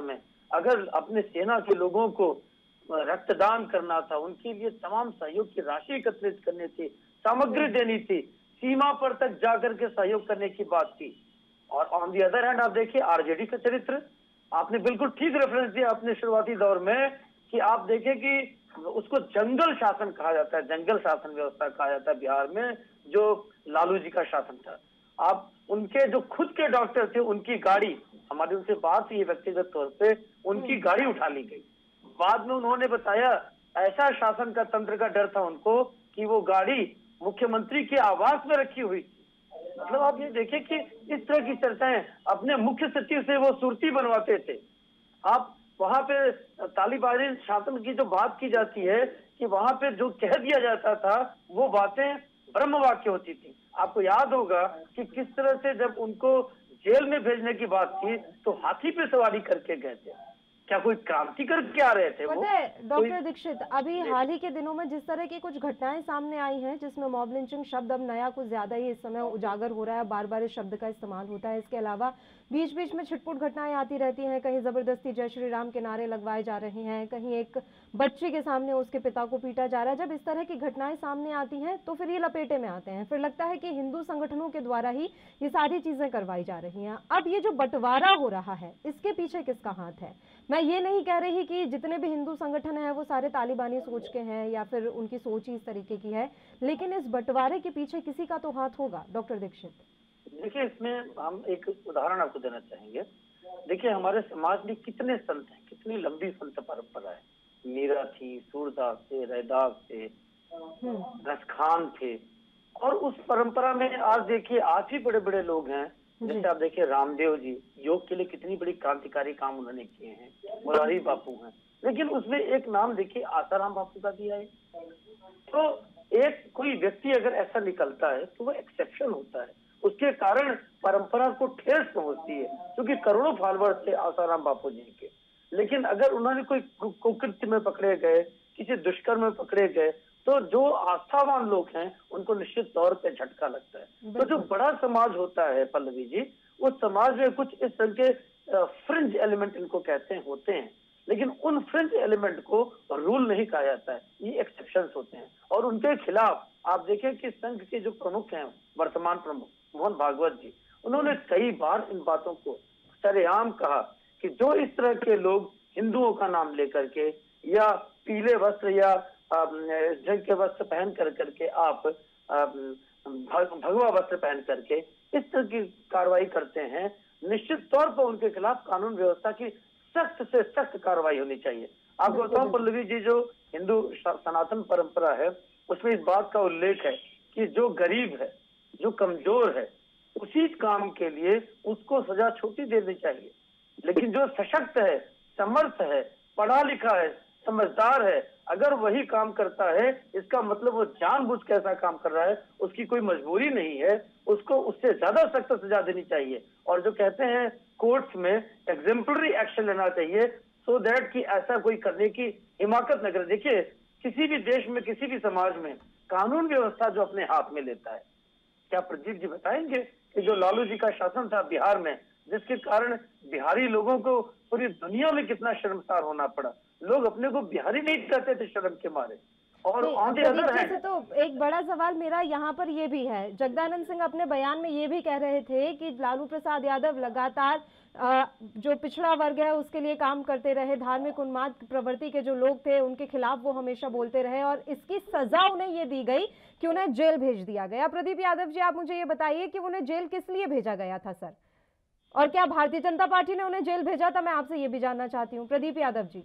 अगर अपने सेना के लोगों को रक्तदान करना था, उनके लिए तमाम सहयोग की राशि एकत्रित करनी थी, सामग्री देनी थी, सीमा पर तक जाकर के सहयोग करने की बात थी। और ऑन दी अदर हैंड आप देखिए आरजेडी का चरित्र, आपने बिल्कुल ठीक रेफरेंस दिया अपने शुरुआती दौर में कि आप देखें कि उसको जंगल शासन कहा जाता है, जंगल शासन व्यवस्था कहा जाता है बिहार में, जो लालू जी का शासन था। आप उनके जो खुद के डॉक्टर थे, उनकी गाड़ी, हमारी उनसे बात हुई व्यक्तिगत तौर पे, उनकी गाड़ी उठा ली गई। बाद में उन्होंने बताया ऐसा शासन का तंत्र का डर था उनको कि वो गाड़ी मुख्यमंत्री के आवास में रखी हुई थी। मतलब आप ये देखें कि इस तरह की चर्चाएं, अपने मुख्य सचिव से वो सुर्ती बनवाते थे। आप वहां पे तालिबानी शासन की जो बात की जाती है कि वहां पे जो कह दिया जाता था वो बातें ब्रह्म वाक्य होती थी। आपको याद होगा कि किस तरह से जब उनको जेल में भेजने की बात थी तो हाथी पे सवारी करके गए थे। क्या कोई क्रांति करके आ रहे थे वो? डॉक्टर दीक्षित, अभी हाल ही के दिनों में जिस तरह की कुछ घटनाएं सामने आई हैं, जिसमें मॉब लिंचिंग शब्द अब नया कुछ ज्यादा ही इस समय उजागर हो रहा है, बार बार इस शब्द का इस्तेमाल होता है। इसके अलावा बीच बीच में छिटपुट घटनाएं आती रहती हैं, कहीं जबरदस्ती जय श्री राम के नारे लगवाए जा रहे हैं, कहीं एक बच्चे के सामने उसके पिता को पीटा जा रहा है। जब इस तरह की घटनाएं सामने आती हैं तो फिर ये लपेटे में आते हैं, फिर लगता है कि हिंदू संगठनों के द्वारा ही ये सारी चीजें करवाई जा रही हैं। अब ये जो बंटवारा हो रहा है, इसके पीछे किसका हाथ है? मैं ये नहीं कह रही कि जितने भी हिंदू संगठन हैं वो सारे तालिबानी सोच के हैं या फिर उनकी सोच ही इस तरीके की है, लेकिन इस बंटवारे के पीछे किसी का तो हाथ होगा। डॉक्टर दीक्षित, देखिए इसमें हम एक उदाहरण आपको देना चाहेंगे। देखिए हमारे समाज में कितने संत हैं, कितनी लंबी संत परंपरा है। मीरा थी, सूरदास थे, रैदास थे, रसखान थे, और उस परंपरा में आज देखिए आज भी बड़े बड़े लोग हैं। जैसे आप देखिए रामदेव जी, योग के लिए कितनी बड़ी क्रांतिकारी काम उन्होंने किए हैं, मुरारी बापू हैं, लेकिन उसमें एक नाम देखिए आसाराम बापू का भी है। तो एक कोई व्यक्ति अगर ऐसा निकलता है तो वो एक्सेप्शन होता है, उसके कारण परंपरा को ठेस पहुंचती है, क्योंकि करोड़ों फॉलोअर्स थे आसाराम बापू जी के। लेकिन अगर उन्होंने कोई कुकृत्य में पकड़े गए, किसी दुष्कर्म में पकड़े गए, तो जो आस्थावान लोग हैं उनको निश्चित तौर पे झटका लगता है। तो जो बड़ा समाज होता है पल्लवी जी, उस समाज में कुछ इस तरह के फ्रिंज एलिमेंट इनको कहते हैं होते हैं, लेकिन उन फ्रिंज एलिमेंट को रूल नहीं कहा जाता है, ये एक्सेप्शंस होते हैं। और उनके खिलाफ आप देखें कि संघ के जो प्रमुख हैं, वर्तमान प्रमुख मोहन भागवत जी, उन्होंने कई बार इन बातों को सरेआम कहा कि जो इस तरह के लोग हिंदुओं का नाम लेकर के या पीले वस्त्र या जंग के वस्त्र पहन करके आप भगवा वस्त्र पहन करके इस तरह की कार्रवाई करते हैं, निश्चित तौर पर उनके खिलाफ कानून व्यवस्था की सख्त से सख्त कार्रवाई होनी चाहिए। आपको बताऊं पल्लवी जी, जो हिंदू सनातन परंपरा है उसमें इस बात का उल्लेख है कि जो गरीब है, जो कमजोर है, उसी काम के लिए उसको सजा छोटी देनी चाहिए, लेकिन जो सशक्त है, समर्थ है, पढ़ा लिखा है, समझदार है, अगर वही काम करता है, इसका मतलब वो जानबूझ के ऐसा काम कर रहा है, उसकी कोई मजबूरी नहीं है, उसको उससे ज्यादा सख्त सजा देनी चाहिए। और जो कहते हैं कोर्ट्स में एग्जेम्पलरी एक्शन लेना चाहिए, सो दैट कि ऐसा कोई करने की हिमाकत न करे। देखिए किसी भी देश में, किसी भी समाज में कानून व्यवस्था जो अपने हाथ में लेता है, क्या प्रदीप जी बताएंगे कि जो लालू जी का शासन था बिहार में, जिसके कारण बिहारी लोगों को पूरी दुनिया में कितना शर्मसार होना पड़ा, लोग अपने को बिहारी नहीं कहते थे शर्म के मारे। और तो एक बड़ा सवाल मेरा यहाँ पर ये भी है, जगदानंद सिंह अपने बयान में ये भी कह रहे थे कि लालू प्रसाद यादव लगातार जो पिछड़ा वर्ग है उसके लिए काम करते रहे, धार्मिक उन्माद प्रवृत्ति के जो लोग थे उनके खिलाफ वो हमेशा बोलते रहे, और इसकी सजा उन्हें ये दी गई कि उन्हें जेल भेज दिया गया। प्रदीप यादव जी, आप मुझे ये बताइए कि उन्हें जेल किस लिए भेजा गया था सर, और क्या भारतीय जनता पार्टी ने उन्हें जेल भेजा था? मैं आपसे ये भी जानना चाहती हूँ प्रदीप यादव जी।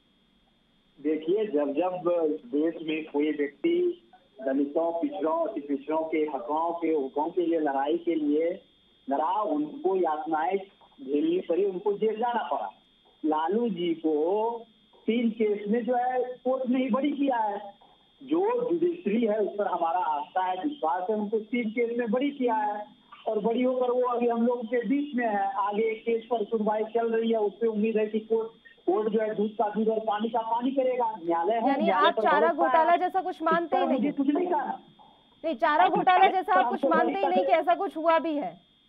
देखिए, जब देश में कोई व्यक्ति दलितों, पिछड़ों के हकों के लिए लड़ाई के लिए लड़ा, उनको यातनाएं झेलनी पड़ी, उनको जेल जाना पड़ा। लालू जी को 3 केस में जो है कोर्ट ने ही बरी किया है। जो जुडिशरी है उस पर हमारा आस्था है, विश्वास है, उनको 3 केस में बरी किया है, और बड़ी होकर वो अभी हम लोगों के बीच में है। आगे एक केस पर सुनवाई चल रही है, उससे उम्मीद है कि कोर्ट जो है दूध का दूध और पानी का पानी करेगा। न्यायालय है, यानी आप चारा घोटाला जैसा कुछ मानते ही नहीं? कुछ नहीं कहा, नहीं, चारा घोटाला जैसा आप कुछ मानते ही नहीं कि ऐसा कुछ हुआ भी है?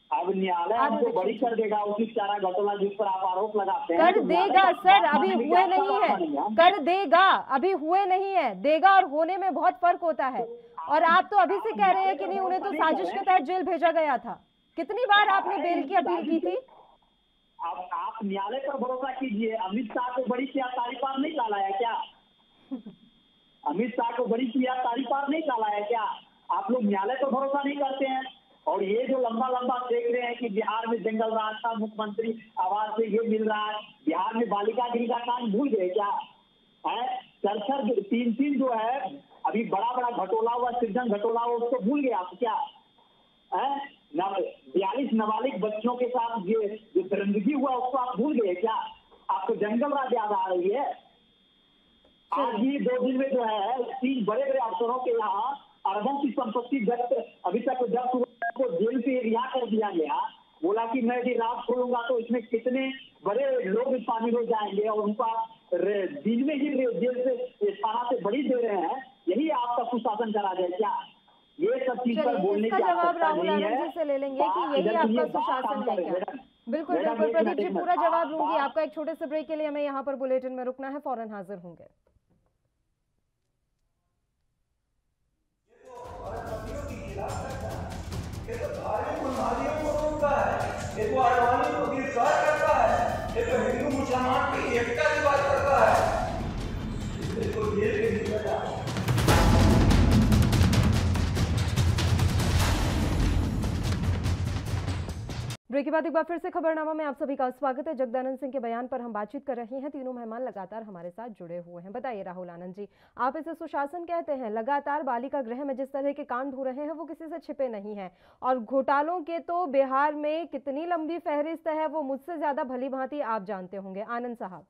अब न्यायालय हमको बरी कर देगा उसी चारा घटना जिस पर आप आरोप लगाते हैं। कर देगा सर, अभी हुए नहीं है, कर देगा, अभी हुए नहीं है। देगा और होने में बहुत फर्क होता है। और आप तो अभी से कह रहे हैं कि नहीं, उन्हें तो साजिश के तहत जेल भेजा गया था। कितनी बार आपने बेल की अपील की थी? आप न्यायालय पर भरोसा कीजिए। अमित शाह को बड़ी किया तारी पार नहीं डाला है क्या? अमित शाह को बड़ी किया तारी पार नहीं डाला है क्या? आप लोग न्यायालय पर भरोसा नहीं करते हैं। और ये जो लंबा लंबा देख रहे हैं कि बिहार में जंगल राज था, मुख्यमंत्री आवास से ये मिल रहा है, बिहार में बालिका गृह का काम भूल गए क्या? है चरचर 3 जो है अभी बड़ा बड़ा घटोला हुआ, सृजन घटोला हुआ, उसको भूल गए आप क्या? है 42 नाबालिग बच्चों के साथ ये जो दरिंदगी हुआ उसको आप भूल गए क्या? आपको जंगल राज याद आ रही है? आज ही 2 दिन में जो है 3 बड़े बड़े अफसरों के यहाँ अरबों की संपत्ति जब्त अभी तक जब्त को जेल से रिहा कर दिया गया। बोला कि मैं यदि रात खोलूंगा तो इसमें कितने बड़े लोग शामिल हो जाएंगे और उनका दिन में ही जेल से थाना से बड़ी दे रहे हैं। यही आपका सुशासन करा जाए क्या? ये सब चीज पर बोलने की जवाब राहुल आनंद जी से ले लेंगे कि यही आपका सुशासन है क्या? बिल्कुल बिल्कुल प्रदीप जी, पूरा जवाब लूंगी। आपका एक छोटे से ब्रेक के लिए हमें यहाँ पर बुलेटिन में रुकना है, फौरन हाजिर होंगे। ये तो धार्मिक उन्मादियों को रोकता है, ये तो आडवाणी को गिरफ्तार करता है, ये तो हिंदू मुसलमान की एकता की बात करता है। इसको जेल के भीतर डालो। ब्रेक के बाद एक बार फिर से खबरनामा में आप सभी का स्वागत है। जगदानंद सिंह के बयान पर हम बातचीत कर रहे हैं। तीनों मेहमान लगातार हमारे साथ जुड़े हुए हैं। बताइए राहुल आनंद जी, आप इसे सुशासन कहते हैं। लगातार बालिका गृह में जिस तरह के कांड हो रहे हैं वो किसी से छिपे नहीं हैं, और घोटालों के तो बिहार में कितनी लंबी फहरिस्त है वो मुझसे ज्यादा भली भांति आप जानते होंगे। आनंद साहब,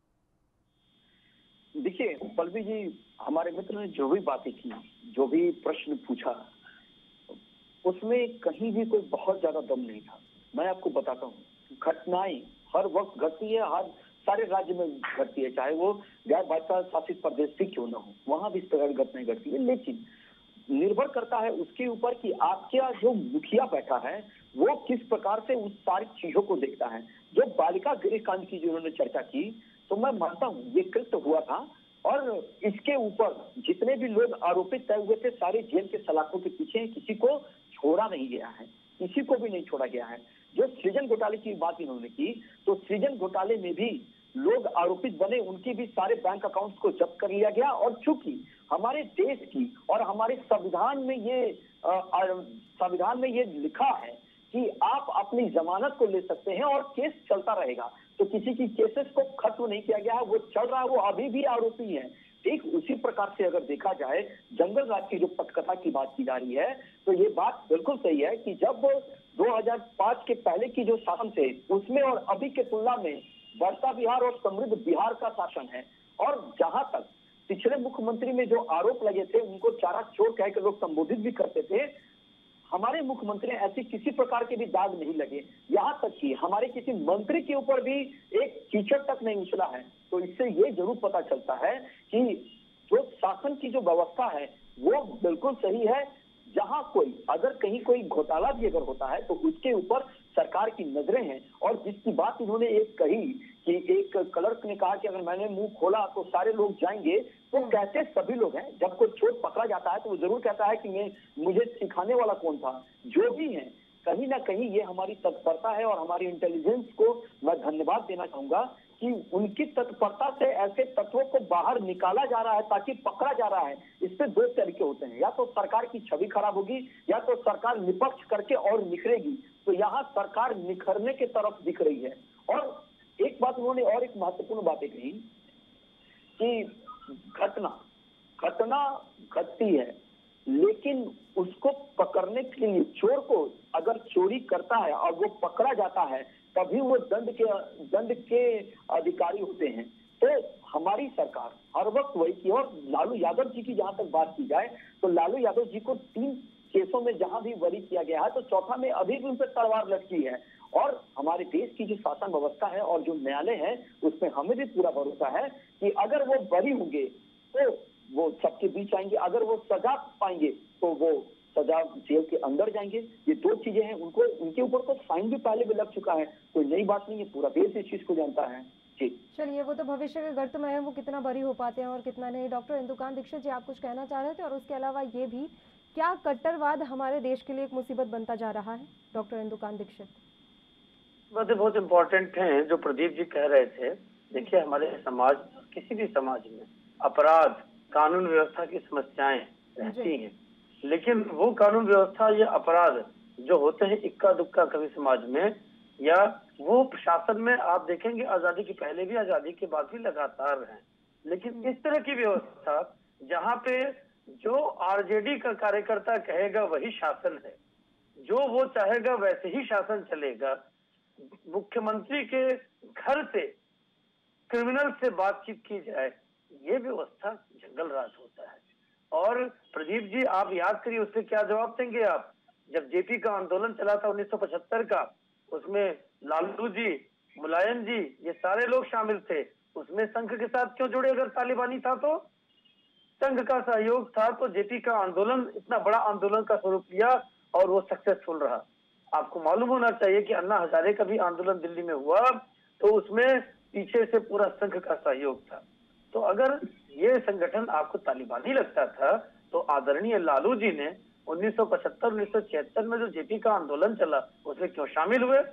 देखिए पल्लवी जी, हमारे मित्र ने जो भी बातें की, जो भी प्रश्न पूछा, उसमें कहीं भी कोई बहुत ज्यादा दम नहीं था। मैं आपको बताता हूँ, घटनाएं हर वक्त घटती है, हर सारे राज्य में घटती है, चाहे वो गैर भाजपा शासित प्रदेश भी क्यों ना हो, वहां भी इस तरह की घटनाएं घटती है। लेकिन निर्भर करता है उसके ऊपर कि आपका जो मुखिया बैठा है वो किस प्रकार से उस सारी चीजों को देखता है। जो बालिका गृह कांड की जिन्होंने चर्चा की, तो मैं मानता हूँ ये कृत्य हुआ था, और इसके ऊपर जितने भी लोग आरोपित तय हुए थे सारे जेल के सलाखों के पीछे, किसी को छोड़ा नहीं गया है, किसी को भी नहीं छोड़ा गया है। जो सृजन घोटाले की बात इन्होंने की, तो सृजन घोटाले में भी लोग आरोपित बने, उनके भी सारे बैंक अकाउंट्स को जब्त कर लिया गया। और चूंकि हमारे देश की और हमारे संविधान में ये लिखा है कि आप अपनी जमानत को ले सकते हैं और केस चलता रहेगा, तो किसी की केसेस को खत्म नहीं किया गया है, वो चल रहा है, वो अभी भी आरोपी है। ठीक उसी प्रकार से अगर देखा जाए जंगल राज की जो पटकथा की बात की जा रही है, तो ये बात बिल्कुल सही है कि जब 2005 के पहले की जो शासन थे उसमें और अभी के तुलना में बढ़ता बिहार और समृद्ध बिहार का शासन है। और जहां तक पिछले मुख्यमंत्री में जो आरोप लगे थे उनको चारा चोर कह के लोग संबोधित भी करते थे, हमारे मुख्यमंत्री ऐसे किसी प्रकार के भी दाग नहीं लगे। यहाँ तक कि हमारे किसी मंत्री के ऊपर भी एक कीचड़ तक नहीं उछला है। तो इससे ये जरूर पता चलता है कि जो शासन की जो व्यवस्था है वो बिल्कुल सही है। जहां कोई अगर कहीं कोई घोटाला भी अगर होता है तो उसके ऊपर सरकार की नजरें हैं। और जिसकी बात इन्होंने एक कही कि एक क्लर्क ने कहा कि अगर मैंने मुंह खोला तो सारे लोग जाएंगे, तो कहते सभी लोग हैं। जब कोई चोर पकड़ा जाता है तो वो जरूर कहता है कि मुझे सिखाने वाला कौन था। जो भी है कहीं ना कहीं ये हमारी तत्परता है, और हमारी इंटेलिजेंस को मैं धन्यवाद देना चाहूंगा कि उनकी तत्परता से ऐसे तत्वों को बाहर निकाला जा रहा है ताकि पकड़ा जा रहा है। इससे 2 तरीके होते हैं, या तो सरकार की छवि खराब होगी या तो सरकार निपक्ष करके और निखरेगी। तो यहाँ सरकार निखरने के तरफ दिख रही है। और एक बात उन्होंने और एक महत्वपूर्ण बातें कही कि घटना घटती है, लेकिन उसको पकड़ने के लिए चोर को अगर चोरी करता है और वो पकड़ा जाता है तभी वो दंड के अधिकारी होते हैं। तो हमारी सरकार हर वक्त वही की। और लालू यादव जी की जहां तक बात की जाए तो लालू यादव जी को 3 केसों में जहां भी बरी किया गया है, तो चौथा में अभी भी उन पर तलवार लटकी है। और हमारे देश की जो शासन व्यवस्था है और जो न्यायालय है उसमें हमें भी पूरा भरोसा है कि अगर वो बरी होंगे तो वो सबके बीच आएंगे, अगर वो सजा पाएंगे तो वो सजा जेल के अंदर जाएंगे। ये 2 चीजें हैं, उनके ऊपर तो फाइन भी पहले भी लग चुका है, कोई नई बात नहीं है, पूरा देश इस चीज को जानता है। जी चलिए, वो तो भविष्य के गर्त में है, वो कितना बरी हो पाते हैं और कितना नहीं। डॉक्टर इंदुकांत दीक्षित जी, आप कुछ कहना चाह रहे थे? और उसके अलावा ये भी, क्या कट्टरवाद हमारे देश के लिए एक मुसीबत बनता जा रहा है? डॉक्टर इंदुकांत दीक्षित। बातें बहुत इम्पोर्टेंट हैं जो प्रदीप जी कह रहे थे। देखिए, हमारे समाज, किसी भी समाज में अपराध, कानून व्यवस्था की समस्याएं रहती हैं, लेकिन वो कानून व्यवस्था या अपराध जो होते हैं इक्का दुक्का कभी समाज में, या वो प्रशासन में आप देखेंगे आजादी के पहले भी, आजादी के बाद भी लगातार हैं। लेकिन इस तरह की व्यवस्था जहाँ पे जो आरजेडी का कार्यकर्ता कहेगा वही शासन है, जो वो चाहेगा वैसे ही शासन चलेगा, मुख्यमंत्री के घर से क्रिमिनल से बातचीत की जाए, ये व्यवस्था जंगल राज होता है। और प्रदीप जी, आप याद करिए उससे क्या जवाब देंगे आप? जब जेपी का आंदोलन चला था 1975 का, उसमें लालू जी, मुलायम जी, ये सारे लोग शामिल थे। उसमें संघ के साथ क्यों जुड़े? अगर तालिबानी था तो संघ का सहयोग था, तो जेपी का आंदोलन इतना बड़ा आंदोलन का स्वरूप लिया और वो सक्सेसफुल रहा। आपको मालूम होना चाहिए कि अन्ना हजारे का भी आंदोलन दिल्ली में हुआ, तो उसमें पीछे से पूरा संघ का सहयोग था। तो अगर ये संगठन आपको तालिबानी लगता था, तो आदरणीय लालू जी ने 1975-1976 में जो जेपी का आंदोलन चला उसमें क्यों शामिल हुए?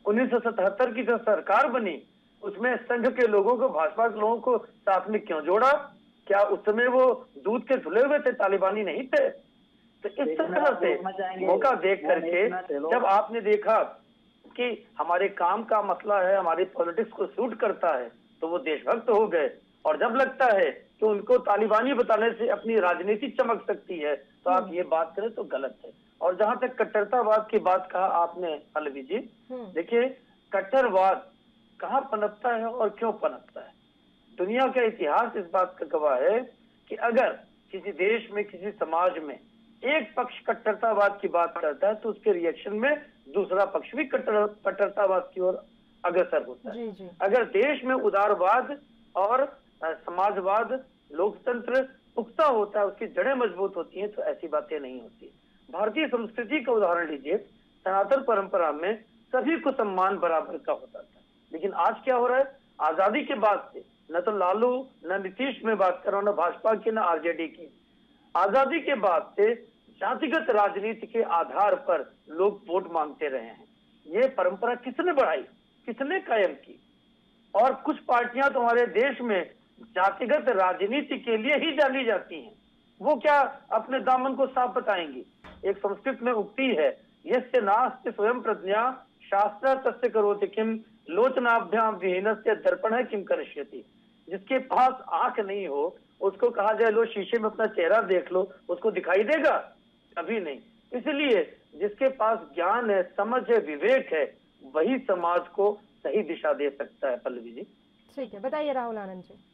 1977 की जो सरकार बनी उसमें संघ के लोगों को, भाजपा के लोगों को साथ में क्यों जोड़ा? क्या उस समय वो दूध के धुले हुए थे, तालिबानी नहीं थे? तो इस तरह से मौका देख करके जब आपने देखा कि हमारे काम का मसला है, हमारी पॉलिटिक्स को सूट करता है, तो वो देशभक्त हो गए। और जब लगता है कि उनको तालिबानी बताने से अपनी राजनीति चमक सकती है, तो आप ये बात करें तो गलत है। और जहां तक कट्टरतावाद की बात कहा आपने पल्लवी जी, देखिए कट्टरवाद कहाँ पनपता है और क्यों पनपता है? दुनिया का इतिहास इस बात का गवाह है कि अगर किसी देश में, किसी समाज में एक पक्ष कट्टरतावाद की बात करता है, तो उसके रिएक्शन में दूसरा पक्ष भी कट्टरतावाद की ओर अग्रसर होता है। अगर देश में उदारवाद और समाजवाद, लोकतंत्र पुख्ता होता है, उसकी जड़ें मजबूत होती हैं, तो ऐसी बातें नहीं होती। भारतीय संस्कृति का उदाहरण लीजिए, सनातन परंपरा में सभी को सम्मान बराबर का होता था। लेकिन आज क्या हो रहा है? आजादी के बाद से न तो लालू, न नीतीश में बात कर रहा हूं, न भाजपा की, न आरजेडी की, आजादी के बाद से जातिगत राजनीति के आधार पर लोग वोट मांगते रहे हैं। ये परंपरा किसने बढ़ाई, किसने कायम की? और कुछ पार्टियां तो हमारे देश में जातिगत राजनीति के लिए ही जानी जाती हैं। वो क्या अपने दामन को साफ बताएंगी? एक संस्कृत में उक्ति है, यस्य नास्ति स्वयं प्रज्ञा शास्त्र तस्य करोति किम लोचनाभ्याम विहीनस्य दर्पण किम करिष्यति। जिसके पास आंख नहीं हो उसको कहा जाए लो शीशे में अपना चेहरा देख लो, उसको दिखाई देगा? कभी नहीं। इसलिए जिसके पास ज्ञान है, समझ है, विवेक है, वही समाज को सही दिशा दे सकता है। पल्लवी जी ठीक है, बताइए राहुल आनंद जी।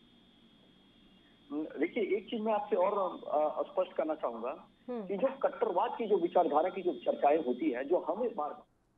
देखिए, एक चीज मैं आपसे और स्पष्ट करना चाहूंगा कि जो कट्टरवाद की जो विचारधारा की जो चर्चाएं होती है, जो हमें बार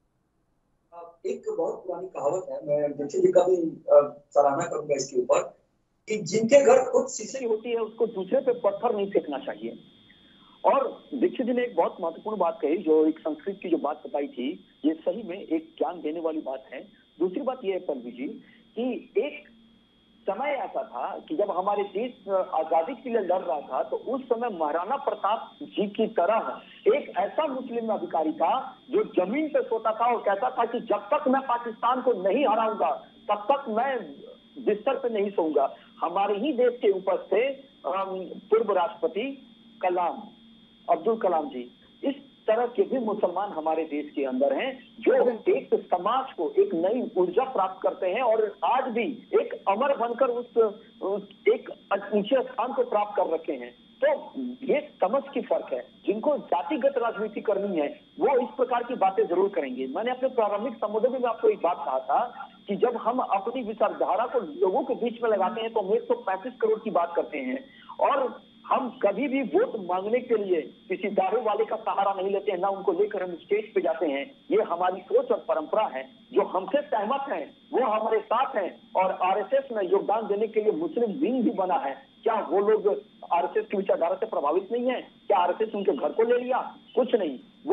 एक बहुत पुरानी कहावत है, मैं दीक्षित जी का भी सराहना करूंगा इसके ऊपर, कि जिनके घर खुद शीशे होती है उसको दूसरे पे पत्थर नहीं फेंकना चाहिए। और दीक्षित जी ने एक बहुत महत्वपूर्ण बात कही, जो एक संस्कृत की जो बात बताई थी, ये सही में एक ज्ञान देने वाली बात है। दूसरी बात यह है पल्लवी जी कि एक समय ऐसा था कि जब हमारे देश आजादी के लिए लड़ रहा था, तो उस समय महाराणा प्रताप जी की तरह एक ऐसा मुस्लिम अधिकारी था जो जमीन पे सोता था और कहता था कि जब तक मैं पाकिस्तान को नहीं हराऊंगा तब तक मैं बिस्तर पे नहीं सोऊंगा। हमारे ही देश के ऊपर से पूर्व राष्ट्रपति कलाम, अब्दुल कलाम जी, इस तरह के भी मुसलमान हमारे देश के अंदर हैं जो एक समाज को एक नई ऊर्जा प्राप्त करते हैं और आज भी एक अमर बनकर उस एक ऊंचे स्थान को प्राप्त कर रखे हैं। तो ये समझ की फर्क है। जिनको जातिगत राजनीति करनी है वो इस प्रकार की बातें जरूर करेंगे। मैंने अपने प्रारंभिक संबोधन में आपको एक बात कहा था कि जब हम अपनी विचारधारा को लोगों के बीच में लगाते हैं तो हम 135 करोड़ की बात करते हैं, और हम कभी भी वोट मांगने के लिए किसी दारू वाले का सहारा नहीं लेते हैं, ना उनको लेकर हम स्टेज पे जाते हैं। ये हमारी सोच और परंपरा है। जो हमसे सहमत हैं वो हमारे साथ हैं, और आरएसएस में योगदान देने के लिए मुस्लिम विंग भी बना है। क्या वो लोग आरएसएस की विचारधारा से प्रभावित नहीं है? क्या आरएसएस उनके घर को ले लिया? कुछ नहीं। वो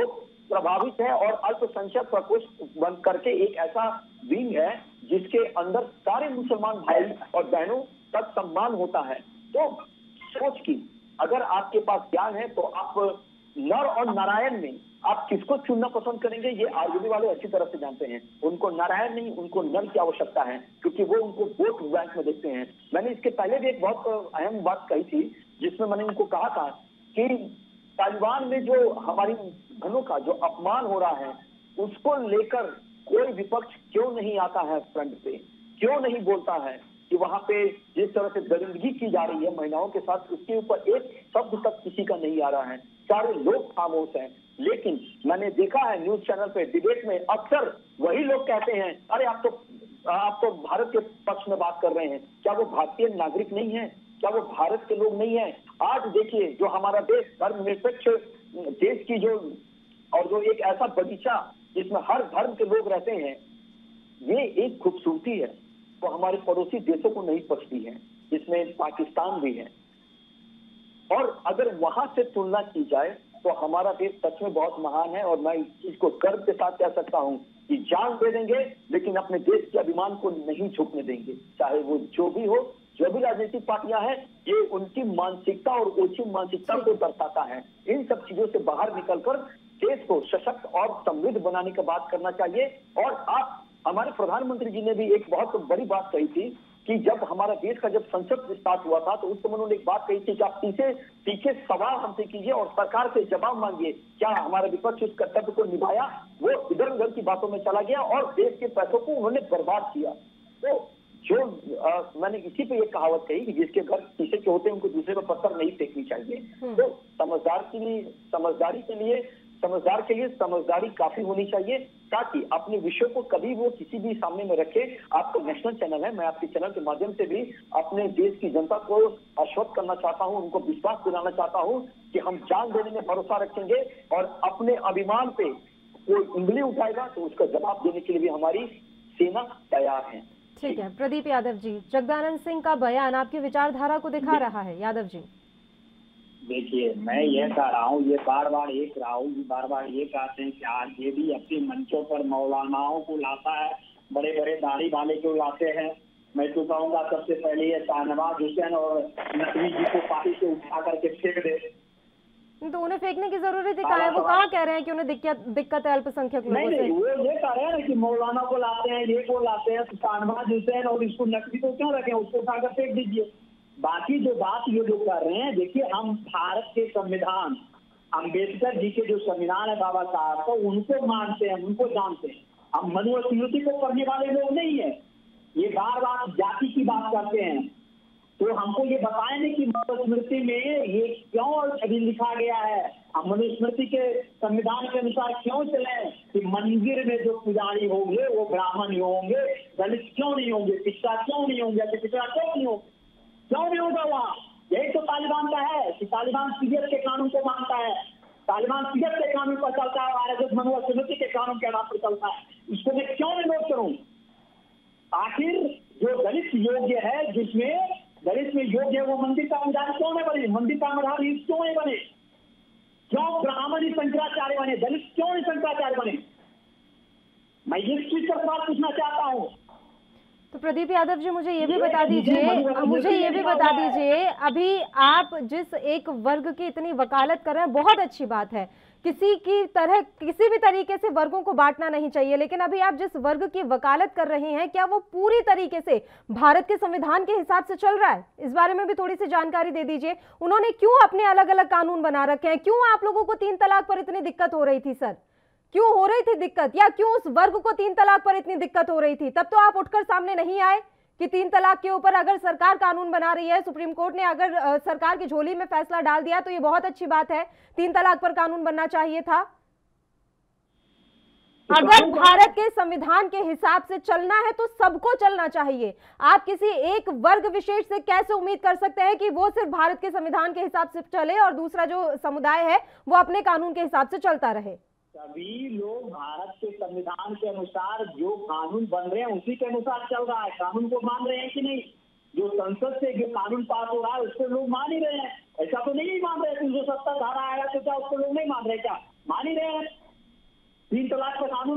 प्रभावित है और अल्पसंख्यक प्रकोष्ठ बन करके एक ऐसा विंग है जिसके अंदर सारे मुसलमान भाई और बहनों तक सम्मान होता है। तो सोच की अगर आपके पास ज्ञान है तो आप नर और नारायण में आप किसको चुनना पसंद करेंगे, ये आरजेडी वाले अच्छी तरह से जानते हैं। उनको नारायण नहीं, उनको नर की आवश्यकता है, क्योंकि वो उनको वोट बैंक में देखते हैं। मैंने इसके पहले भी एक बहुत अहम बात कही थी, जिसमें मैंने उनको कहा था कि तालिबान में जो हमारी बहनों का जो अपमान हो रहा है, उसको लेकर कोई विपक्ष क्यों नहीं आता है फ्रंट पे, क्यों नहीं बोलता है कि वहां पे जिस तरह से दरिंदगी की जा रही है महिलाओं के साथ, उसके ऊपर एक शब्द तक किसी का नहीं आ रहा है। सारे लोग खामोश हैं। लेकिन मैंने देखा है न्यूज चैनल पे डिबेट में अक्सर वही लोग कहते हैं, अरे आप तो भारत के पक्ष में बात कर रहे हैं। क्या वो भारतीय नागरिक नहीं है? क्या वो भारत के लोग नहीं है? आज देखिए जो हमारा देश धर्मनिरपेक्ष देश की जो एक ऐसा बगीचा जिसमें हर धर्म के लोग रहते हैं, ये एक खूबसूरती है वो हमारे पड़ोसी देशों को नहीं पछती है, जिसमें पाकिस्तान भी है। और अगर वहां से तुलना की जाए तो हमारा देश सच में बहुत महान है और मैं इस चीज को गर्व के साथ कह सकता हूं कि जान दे देंगे लेकिन अपने देश के अभिमान को नहीं झुकने देंगे। चाहे वो जो भी हो, जो भी राजनीतिक पार्टियां हैं, ये उनकी मानसिकता और ओछी मानसिकता को दर्शाता है। इन सब चीजों से बाहर निकलकर देश को सशक्त और समृद्ध बनाने की बात करना चाहिए। और आप हमारे प्रधानमंत्री जी ने भी एक बहुत बड़ी बात कही थी कि जब हमारा देश का जब संसद स्टार्ट हुआ था तो उस समय उन्होंने एक बात कही थी कि आप तीखे सवाल हमसे कीजिए और सरकार से जवाब मांगिए। क्या हमारा विपक्ष उस कर्तव्य को निभाया? वो इधर उधर की बातों में चला गया और देश के पैसों को उन्होंने बर्बाद किया। तो मैंने इसी पे एक कहावत कही कि जिसके घर शीशे के होते हैं उनको दूसरे पर पत्थर नहीं फेंकनी चाहिए। तो समझदार के लिए समझदारी काफी होनी चाहिए, ताकि अपने विषय को कभी वो किसी भी सामने में रखे। आपका नेशनल चैनल है, मैं आपके चैनल के माध्यम से भी अपने देश की जनता को आश्वस्त करना चाहता हूं, उनको विश्वास दिलाना चाहता हूं कि हम जान देने में भरोसा रखेंगे और अपने अभिमान पे कोई उंगली उठाएगा तो उसका जवाब देने के लिए भी हमारी सेना तैयार है। ठीक है प्रदीप यादव जी, जगदानंद सिंह का बयान आपकी विचारधारा को दिखा रहा है। यादव जी देखिए, मैं ये कह रहा हूँ, ये बार बार ये कहते हैं कि आरजेडी अपने मंचों पर मौलानाओं को लाता है, बड़े बड़े दाढ़ी वाले को लाते हैं। मैं तो कहूँगा सबसे पहले ये शाहनवाज हुसैन और नकवी जी को पार्टी से उठा करके फेंक दे। तो उन्हें फेंकने की जरूरत है, वो कहाँ कह रहे हैं कि उन्हें दिक्कत है अल्पसंख्यक लोगों से? वो ये कह रहे हैं कि मौलाना को लाते हैं, ये को लाते हैं, तो शाहनवाज हुसैन और इसको नकवी को क्यों रखें, उसको उठाकर फेंक दीजिए। बाकी जो बात ये लोग कर रहे हैं, देखिए हम भारत के संविधान, अम्बेडकर जी के जो संविधान है बाबा साहब, तो उनको मानते हैं, उनको जानते हैं। हम मनुस्मृति को पढ़ने वाले लोग नहीं है। ये बार बार जाति की बात करते हैं, तो हमको ये बताएंगे कि मनुस्मृति में ये क्यों अभी लिखा गया है, हम मनुस्मृति के संविधान के अनुसार क्यों चले कि मंदिर में जो पुजारी होंगे वो ब्राह्मण ही होंगे, दलित क्यों नहीं होंगे, पिछड़ा क्यों नहीं होंगे, पिछड़ा क्यों नहीं होगा, क्यों नहीं होगा वहाँ? यही तो तालिबान का है कि तालिबान सीरियत के कानून को मानता है, तालिबान सीरियत के कानून पर चलता है, आरएसएस मनुस्मृति के कानून के आधार पर चलता है। इसको मैं क्यों विरोध करूं? आखिर जो दलित योग्य है, जिसमें दलित में योग्य है, वो मंदिर का अनुदान क्यों नहीं बने, मंदिर का अनुदान क्यों नहीं बने? क्यों ब्राह्मण ही शंकराचार्य बने, दलित क्यों नहीं शंकराचार्य बने? मैं इस चीज पर सवाल पूछना चाहता हूँ। तो प्रदीप यादव जी मुझे ये भी बता दीजिए, अभी आप जिस एक वर्ग की इतनी वकालत कर रहे हैं, बहुत अच्छी बात है, किसी भी तरीके से वर्गों को बांटना नहीं चाहिए, लेकिन अभी आप जिस वर्ग की वकालत कर रहे हैं, क्या वो पूरी तरीके से भारत के संविधान के हिसाब से चल रहा है? इस बारे में भी थोड़ी सी जानकारी दे दीजिए। उन्होंने क्यों अपने अलग अलग कानून बना रखे हैं? क्यों आप लोगों को 3 तलाक पर इतनी दिक्कत हो रही थी सर? क्यों हो रही थी दिक्कत, या क्यों उस वर्ग को 3 तलाक पर इतनी दिक्कत हो रही थी? तब तो आप उठकर सामने नहीं आए कि 3 तलाक के ऊपर अगर सरकार कानून बना रही है, सुप्रीम कोर्ट ने अगर सरकार की झोली में फैसला डाल दिया तो ये बहुत अच्छी बात है, 3 तलाक पर कानून बनना चाहिए था। अगर भारत के संविधान के हिसाब से चलना है तो सबको चलना चाहिए। आप किसी एक वर्ग विशेष से कैसे उम्मीद कर सकते हैं कि वो सिर्फ भारत के संविधान के हिसाब से चले और दूसरा जो समुदाय है वो अपने कानून के हिसाब से चलता रहे? सभी लोग भारत के संविधान के अनुसार जो कानून बन रहे हैं उसी के अनुसार चल रहा है। कानून को मान रहे हैं कि नहीं? जो संसद से जो कानून पास हो रहा है उसको लोग मान ही रहे हैं। ऐसा तो नहीं मान रहे 370 धारा आया तो क्या उसको लोग नहीं मान रहे? क्या मान ही रहे हैं?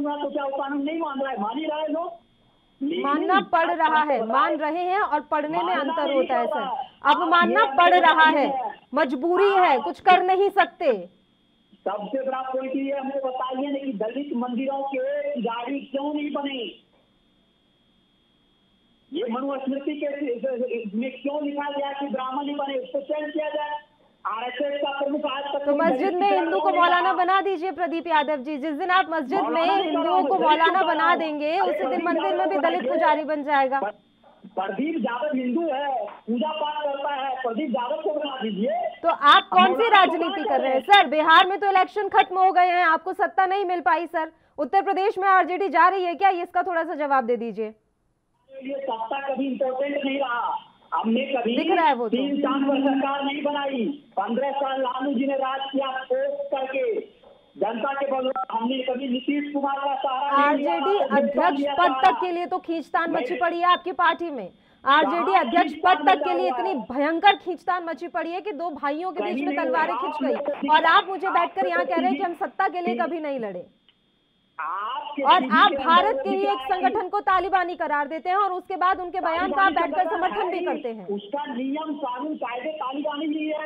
रहा तो क्या वो कानून नहीं मान रहा है? मान ही रहा है लोग, मानना पड़ रहा है, मान रहे हैं और पढ़ने में अंतर होता है सर। अब मानना पड़ रहा है, मजबूरी है, कुछ कर नहीं सकते। सबसे बड़ा पॉइंट ये हमें बताइए ना कि दलित मंदिरों के गाड़ी क्यों नहीं बने? ये मनुस्मृति के में क्यों लिखा गया कि ब्राह्मण ही बने? उसको चेंज किया जाए। आरएसएस का प्रमुख आज तक तो मस्जिद में हिंदू को मौलाना बना दीजिए प्रदीप यादव जी। जिस दिन आप मस्जिद में हिंदुओं को मौलाना बना देंगे उसी दिन मंदिर में भी दलित पुजारी बन जाएगा। प्रदीप यादव हिंदू है, पूजा पाठ करता है, प्रदीप यादव को बना दीजिए। तो आप कौन सी राजनीति कर रहे हैं सर? बिहार में तो इलेक्शन खत्म हो गए हैं, आपको सत्ता नहीं मिल पाई सर। उत्तर प्रदेश में आरजेडी जा रही है क्या? इसका थोड़ा सा जवाब दे दीजिए। ये सत्ता कभी इम्पोर्टेंट नहीं रहा। हमने कभी दिख रहा है वो तो। 3 साल पर सरकार नहीं बनाई। 15 साल लालू जी ने राज किया पोस्ट करके जनता के बदले। हमने कभी नीतीश कुमार का सहारा नहीं लिया। आरजेडी अध्यक्ष पद तक के लिए तो खींचतान मची पड़ी है आपकी पार्टी में। आरजेडी अध्यक्ष पद तक के लिए इतनी भयंकर खींचतान मची पड़ी है कि 2 भाइयों के बीच में तलवारें खिंच गई। और आप मुझे बैठकर यहाँ कह रहे हैं कि हम सत्ता के लिए कभी नहीं लड़े। और आप भारत के ही एक संगठन को तालिबानी करार देते हैं और उसके बाद उनके बयान का आप बैठकर समर्थन भी करते हैं। उसका नियम कानून कायदे तालिबानी नहीं है।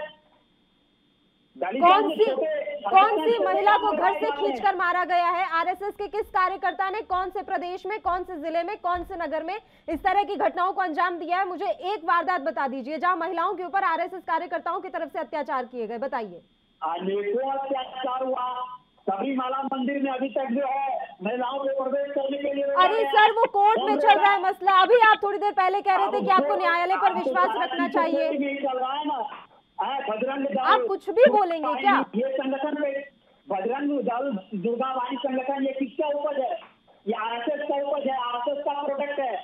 कौन सी महिला को घर से खींचकर मारा गया है? आरएसएस के किस कार्यकर्ता ने कौन से प्रदेश में, कौन से जिले में, कौन से नगर में इस तरह की घटनाओं को अंजाम दिया है? मुझे एक वारदात बता दीजिए जहां महिलाओं के ऊपर आरएसएस कार्यकर्ताओं की तरफ से अत्याचार किए गए, बताइए। अनेकों अत्याचार हुआ। सबरीमाला मंदिर में अभी तक जो है महिलाओं को प्रवेश करने के लिए। अरे सर वो कोर्ट में चल रहा है मसला। अभी आप थोड़ी देर पहले कह रहे थे कि आपको न्यायालय पर विश्वास रखना चाहिए। चल रहा है ना, बजरंग दल। आप कुछ भी बोलेंगे क्या? ये संगठन में बजरंग दल, दुर्गा वाणी संगठन, ये किसका उपज है? ये आरएसएस का उपज है, आरएसएस का प्रोडक्ट है।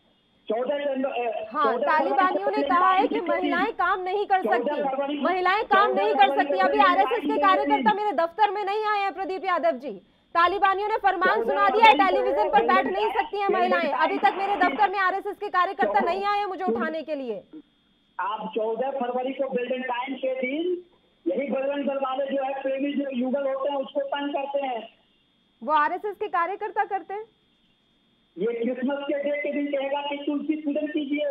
हाँ, तालिबानियों ने कहा है कि महिलाएं काम नहीं कर सकती, महिलाएं काम नहीं कर सकती। अभी आरएसएस के कार्यकर्ता मेरे दफ्तर में नहीं आए हैं प्रदीप यादव जी। तालिबानियों ने फरमान सुना दिया है, टेलीविजन पर बैठ नहीं सकती हैं महिलाएं। अभी तक मेरे दफ्तर में आरएसएस के कार्यकर्ता नहीं आए हैं मुझे उठाने के लिए। आप 14 फरवरी को वेलेंटाइन के दिन यही बजरंग दल वाले जो है प्रेमी जो युगल होते हैं उसको तंग करते हैं। वो आरएसएस के कार्यकर्ता करते हैं। ये क्रिसमस के डे के दिन कहेगा कि तुलसी पूजन कीजिए।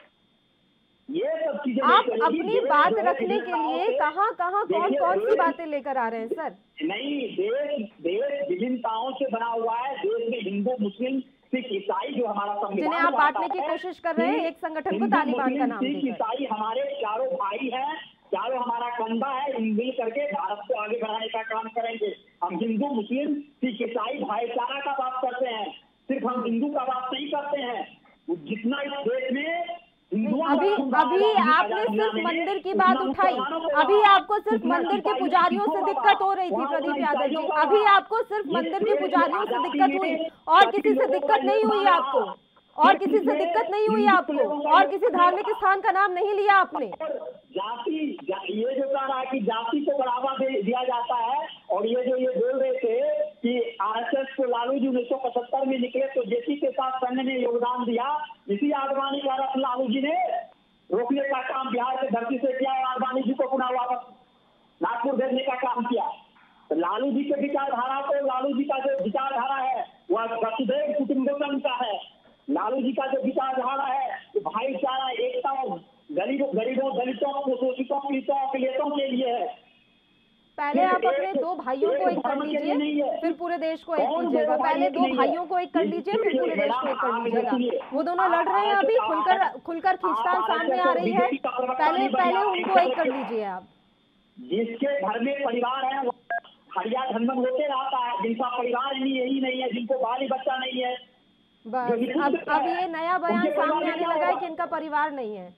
ये सब चीजें आप अपनी बात रखने के लिए कहाँ कौन सी बातें लेकर आ रहे हैं सर? नहीं, देश विभिन्नताओं से बना हुआ है। देश में हिंदू, मुस्लिम, सिख, ईसाई जो हमारा संविधान, जिन्हें आप बांटने की कोशिश कर रहे हैं एक संगठन को तालिबान का नाम देकर। ईसाई हमारे चारों भाई हैं, चारों हमारा कंधा है। मिल करके भारत को आगे बढ़ाने का काम करेंगे। हम हिंदू, मुस्लिम, सिख, ईसाई भाईचारा का बात करते हैं, सिर्फ हम हिंदू का बात नहीं करते हैं। जितना इस देश में अभी आपने सिर्फ मंदिर की बात उठाई। अभी आपको सिर्फ मंदिर के पुजारियों से दिक्कत हो रही थी प्रदीप यादव जी। अभी आपको सिर्फ मंदिर के पुजारियों से दिक्कत हुई और किसी से दिक्कत नहीं हुई आपको, और किसी से दिक्कत नहीं हुई आपको, और किसी धार्मिक स्थान का नाम नहीं लिया आपने। जाति, ये जो कह रहा है कि जाति को बढ़ावा दिया जाता है, और ये बोल रहे थे कि आरएसएस को लालू जी 1975 में निकले तो जेपी के साथ संघ ने योगदान दिया। इसी आडवाणी का लालू जी ने रोकने का काम बिहार की धरती से किया और आडवाणी जी को पुनः वापस नागपुर भेजने का काम किया। तो लालू जी के विचारधारा को, लालू जी का जो विचारधारा है वह वसुधैव कुटुंबकम का है। लालू जी का जो विचारधारा है वो भाईचारा, एकता, गरीबों, दलितों, शोषितों, पीड़ितों के लिए है। पहले आप अपने 2 भाइयों को एक कर लीजिए, फिर पूरे देश को एक कीजिएगा। पहले 2 भाइयों को एक कर लीजिए, फिर पूरे देश को एक कर लीजिएगा। वो दोनों लड़ रहे हैं अभी, खुलकर खींचतान सामने आ रही है। पहले उनको एक कर लीजिए आप। जिसके घर में परिवार है वो हरिया धनमन होते रहता है। जिनका परिवार यही नहीं है, जिनको बाल बच्चा नहीं है, बस अब ये नया बयान सामने आने लगा है कि इनका परिवार नहीं है।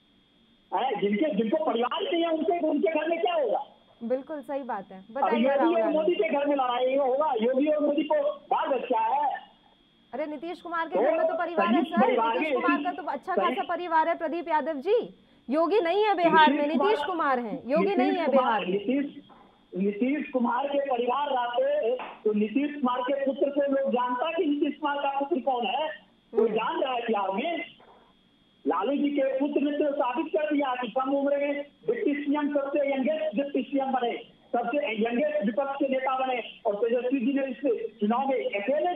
जिनको परिवार नहीं है उनके घर में क्या होगा? बिल्कुल सही बात है। बताइए राहुल गांधी, मोदी के घर में लड़ाई होगा? योगी और मोदी को बाल बच्चा है। अरे नीतीश कुमार के घर में तो परिवार है सर। नीतीश कुमार का तो अच्छा खासा परिवार है प्रदीप यादव जी। योगी नहीं है बिहार में, नीतीश कुमार है, योगी नहीं है बिहार में। नीतीश कुमार के परिवार रहते तो नीतीश कुमार के पुत्र को लोग जानता कि नीतीश कुमार का पुत्र कौन है, तो जान रहा है बिहार में। लालू जी के पुत्र ने तो साबित कर दिया कि कम उम्र में डिप्टी सीएम सबसे यंगेस्ट डिप्टी सीएम बने, सबसे यंगेस्ट विपक्ष के नेता बने, और तेजस्वी जी ने इस चुनाव में अकेले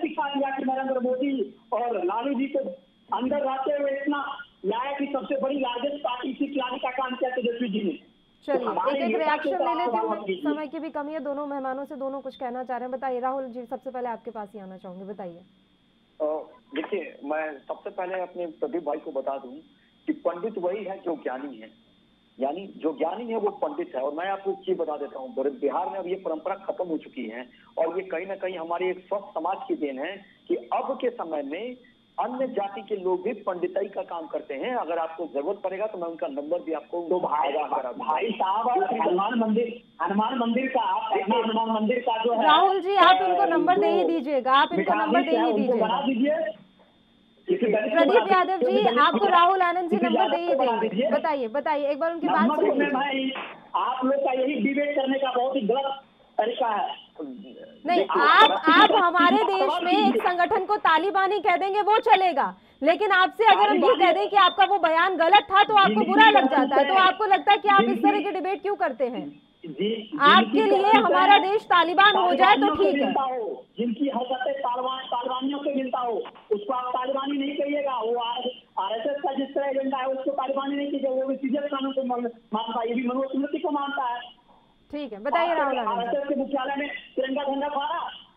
तेजस्वी जी ने। चलिए एक एक रिएक्शन ले लेती हूँ, समय की भी कमी है, दोनों मेहमानों से दोनों कुछ कहना चाह रहे हैं। बताइए राहुल जी, सबसे पहले आपके पास ही आना चाहूंगे, बताइए। देखिए, मैं सबसे पहले अपने प्रदीप भाई को बता दूं कि पंडित वही है जो ज्ञानी है, यानी जो ज्ञानी है वो पंडित है। और मैं आपको एक चीज बता देता हूँ, बिहार में अब ये परंपरा खत्म हो चुकी है और ये कहीं ना कहीं हमारी एक स्वस्थ समाज की देन है कि अब के समय में अन्य जाति के लोग भी पंडिताई का काम करते हैं। अगर आपको जरूरत पड़ेगा तो मैं उनका नंबर भी आपको तो भाई साहब हनुमान मंदिर का हनुमान मंदिर का जो है, राहुल जी आप इनको नंबर दे ही दीजिएगा, आप इनको नंबर दे ही दीजिएगा। प्रदीप यादव जी, आपको राहुल आनंद जी नंबर दे ही देंगे। बताइए एक बार उनकी बात सुनिए। भाई आप लोग का यही डिबेट करने का बहुत ही गलत तरीका है। नहीं, आप हमारे देश में एक संगठन को तालिबानी कह देंगे वो चलेगा, लेकिन आपसे अगर हम ये कह दें कि आपका वो बयान गलत था तो आपको बुरा लग जाता है। तो आपको लगता है कि आप इस तरह की डिबेट क्यों करते हैं? आपके लिए हमारा देश तालिबान हो जाए तो ठीक है। जिनकी हरकतें तालिबानियों से मिलता हो उसको आप तालिबानी नहीं कहिएगा। वो आरएसएस का जिस तरह एजेंडा है उसको तालिबानी नहीं कीजिएगा। वो भी सीधे कानून को मानता है, ये भी मनुस्मृति को मानता है। ठीक है, बताइए राहुल आनंद जी। मुख्यालय में तिरंगा झंडा फहरा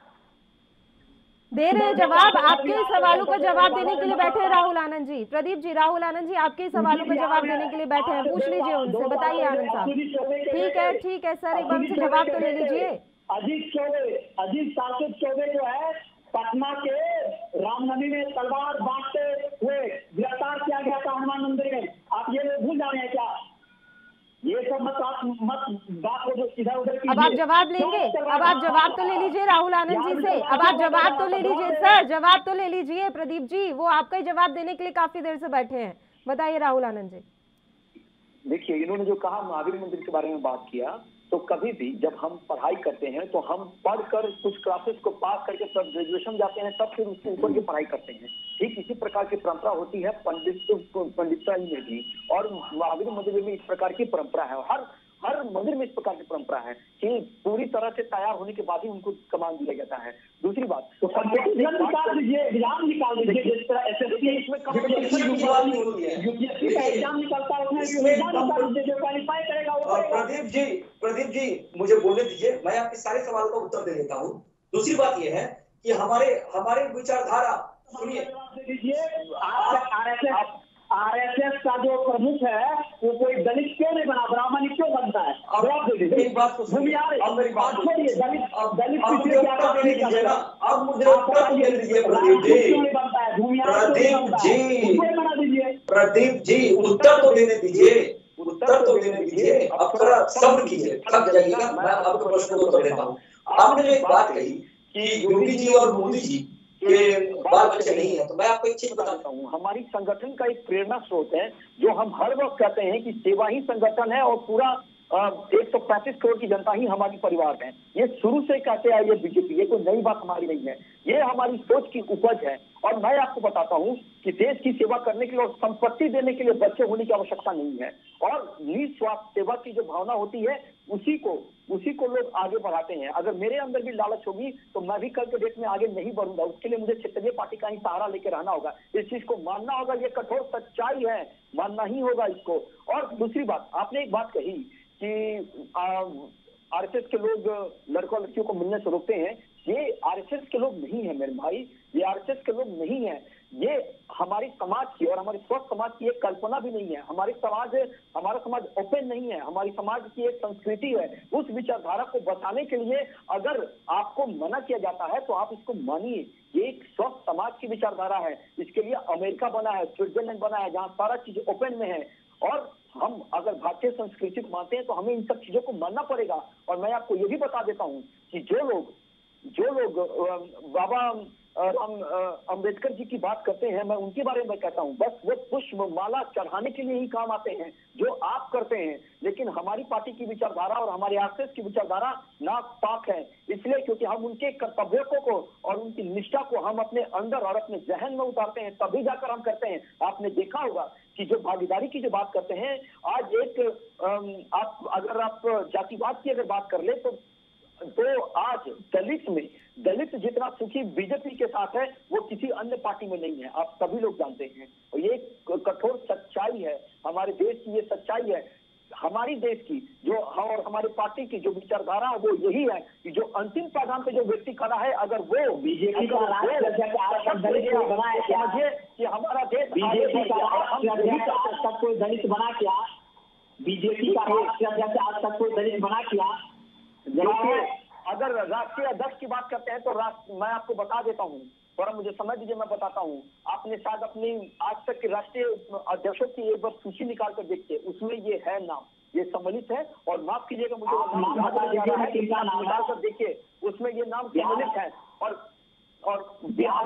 दे रहे जवाब, आपके सवालों का जवाब देने के लिए बैठे हैं राहुल आनंद जी। प्रदीप जी, राहुल आनंद जी आपके सवालों का जवाब देने के लिए बैठे हैं, पूछ लीजिए उनसे। बताइए आनंद साहब। ठीक है सर, एक बार उनसे जवाब तो ले लीजिए। अजीत साकेत चौबे जो है पटना के रामनवमी में तलवार बांटते हुए गिरफ्तार किया गया था हनुमान मंदिर में। आप ये भूल जा रहे हैं क्या? ये सब मत बात हो जो इधर उधर। अब आप जवाब लेंगे? अब आप जवाब तो ले लीजिए राहुल आनंद जी से। अब आप जवाब तो ले लीजिए सर, जवाब तो ले लीजिए। प्रदीप जी वो आपका ही जवाब देने के लिए काफी देर से बैठे हैं। बताइए राहुल आनंद जी। देखिए, इन्होंने जो कहा महावीर मंदिर के बारे में बात किया, तो कभी भी जब हम पढ़ाई करते हैं तो हम पढ़कर कुछ क्लासेस को पास करके तब ग्रेजुएशन जाते हैं, तब फिर उसके ऊपर की पढ़ाई करते हैं। ठीक इसी प्रकार की परंपरा होती है पंडिताई में भी, और महावीर मंदिर में इस प्रकार की परंपरा है। हर मंदिर में इस प्रकार की परंपरा है कि पूरी तरह से तैयार होने के बाद ही उनको कमान दिया जाता है। दूसरी बात, तो निकाल दीजिए, एग्जाम निकाल दीजिए, जिस तरह एसएससी इसमें यूपीएससी का एग्जाम निकलता है उसमें एग्जाम निकाल दीजिए, जो क्वालिफाई करेगा वो। प्रदीप जी मुझे बोलने दीजिए, मैं आपके सारे सवालों का उत्तर दे देता हूँ। दूसरी बात यह है कि हमारे विचारधारा सुनिए। आरएसएस का जो प्रमुख है वो कोई दलित क्यों नहीं बना, ब्राह्मण क्यों बनता है? जवाब दे दीजिए। एक बात तो सुनिए, अब मेरी बात छोड़िए, दलित मुझे उत्तर देने दीजिए ना, अब मुझे उत्तर देने दीजिए प्रदीप जी, उत्तर तो देने दीजिए। अब थोड़ा सब्र कीजिए, थक जाइएगा, मैं आपके प्रश्न को उत्तर देता हूँ। आपने जो एक बात कही कि योगी जी और मोदी जी के बाल बच्चे नहीं है, तो मैं आपको एक चीज बता देता हूँ। हमारी संगठन का एक प्रेरणा स्रोत है जो हम हर वक्त कहते हैं कि सेवा ही संगठन है और पूरा 135 करोड़ की जनता ही हमारी परिवार है। ये शुरू से कहते आए ये बीजेपी, ये कोई नई बात हमारी नहीं है, ये हमारी सोच की उपज है। और मैं आपको बताता हूँ कि देश की सेवा करने के लिए और संपत्ति देने के लिए बच्चे होने की आवश्यकता नहीं है, और निस्वार्थ सेवा की जो भावना होती है उसी को लोग आगे बढ़ाते हैं। अगर मेरे अंदर भी लालच होगी तो मैं भी कल के डेट में आगे नहीं बढ़ूंगा, उसके लिए मुझे क्षेत्रीय पार्टी का ही सहारा लेकर रहना होगा। इस चीज को मानना होगा, ये कठोर सच्चाई है, मानना ही होगा इसको। और दूसरी बात, आपने एक बात कही कि आरएसएस के लोग लड़कों लड़कियों को मिलने से रोकते हैं। ये आरएसएस के लोग नहीं है मेरे भाई, ये आरएसएस के लोग नहीं है, ये हमारी समाज की और हमारी स्वस्थ समाज की एक कल्पना भी नहीं है। हमारा समाज ओपन नहीं है, हमारी समाज की एक संस्कृति है। उस विचारधारा को बचाने के लिए अगर आपको मना किया जाता है तो आप इसको मानिए, ये एक स्वस्थ समाज की विचारधारा है। इसके लिए अमेरिका बना है, स्विट्जरलैंड बना है, जहाँ सारा चीज ओपन में है। और हम अगर भारतीय संस्कृति को मानते हैं तो हमें इन सब चीजों को मानना पड़ेगा। और मैं आपको ये भी बता देता हूँ कि जो लोग बाबा अम्बेडकर जी की बात करते हैं, मैं उनके बारे में कहता हूं, बस वो पुष्प माला चढ़ाने के लिए ही काम आते हैं जो आप करते हैं। लेकिन हमारी पार्टी की विचारधारा और हमारे आरएसएस की विचारधारा नाक पाक है, इसलिए क्योंकि हम उनके कर्तव्यों को और उनकी निष्ठा को हम अपने अंदर और अपने जहन में उतारते हैं, तभी जाकर हम करते हैं। आपने देखा होगा कि जो भागीदारी की जो बात करते हैं, आज एक अगर आप जातिवाद की अगर बात कर ले तो आज दलित जितना सुखी बीजेपी के साथ है वो किसी अन्य पार्टी में नहीं है, आप सभी लोग जानते हैं। और ये कठोर सच्चाई है, हमारे देश की ये सच्चाई है। हमारी देश की जो और हमारी पार्टी की जो विचारधारा है वो यही है कि जो अंतिम पायदान पे जो व्यक्ति खड़ा है, अगर वो बीजेपी का समझिए कि हमारा देश बीजेपी का आज तक कोई दलित बना क्या? बीजेपी का राष्ट्रीय अध्यक्ष आज तक कोई दलित बना क्या? अगर राष्ट्रीय अध्यक्ष की बात करते हैं तो मैं आपको बता देता हूँ, थोड़ा मुझे समझ दीजिए, मैं बताता हूँ। आपने शायद अपनी आज तक के राष्ट्रीय अध्यक्षों की एक बार सूची निकाल कर देखिए, उसमें ये है नाम, ये सम्मिलित है। और माफ कीजिएगा मुझे निकाल कर देखिए, उसमें ये नाम सम्मिलित है। और बिहार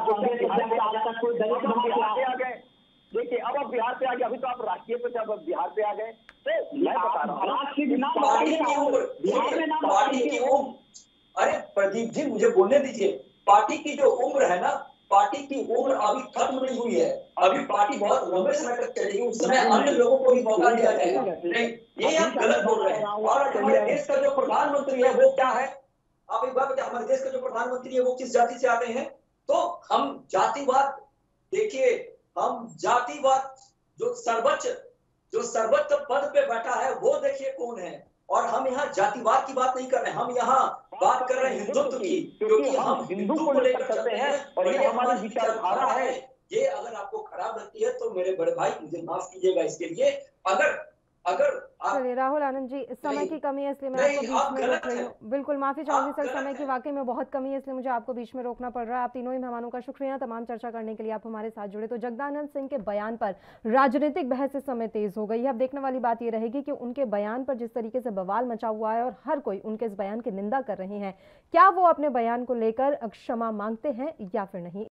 पे आ गए, देखिए अब आप बिहार पे आ गए, अभी तो आप राष्ट्रीय पे थे, अब बिहार पे आ गए। तो मैं बता रहा हूँ पार्टी की उम्र, अरे प्रदीप जी मुझे बोलने दीजिए, पार्टी की जो उम्र है ना, पार्टी की उम्र अभी खत्म नहीं हुई है, अभी पार्टी बहुत लंबे समय तक चलेगी, उस समय अन्य लोगों को भी मौका दिया जाएगा। नहीं, ये आप गलत बोल रहे हैं। और हमारे देश का जो प्रधानमंत्री है वो क्या है, आप एक बात बताइए, हमारे देश का जो प्रधानमंत्री है वो किस जाति से आते हैं? तो हम जातिवाद, देखिए हम जातिवाद जो सर्वोच्च पद पे बैठा है वो देखिए कौन है। और हम यहाँ जातिवाद की बात नहीं कर रहे हैं, हम यहाँ बात कर रहे हैं हिंदुत्व की, क्योंकि हम हिंदू को लेकर चलते हैं और ये हमारी विचारधारा है। ये अगर आपको खराब लगती है तो मेरे बड़े भाई मुझे माफ कीजिएगा इसके लिए। अगर चलिए राहुल आनंद जी, समय की कमी है इसलिए मैं आपको बीच में रोक रही हूँ। बिल्कुल माफी चाहूंगी सर, समय की वाकई में बहुत कमी है इसलिए मुझे आपको बीच में रोकना पड़ रहा है। आप तीनों ही मेहमानों का शुक्रिया तमाम चर्चा करने के लिए आप हमारे साथ जुड़े। तो जगदानंद सिंह के बयान पर राजनीतिक बहस इस समय तेज हो गई है। अब देखने वाली बात यह रहेगी कि उनके बयान पर जिस तरीके से बवाल मचा हुआ है और हर कोई उनके इस बयान की निंदा कर रहे हैं, क्या वो अपने बयान को लेकर क्षमा मांगते हैं या फिर नहीं।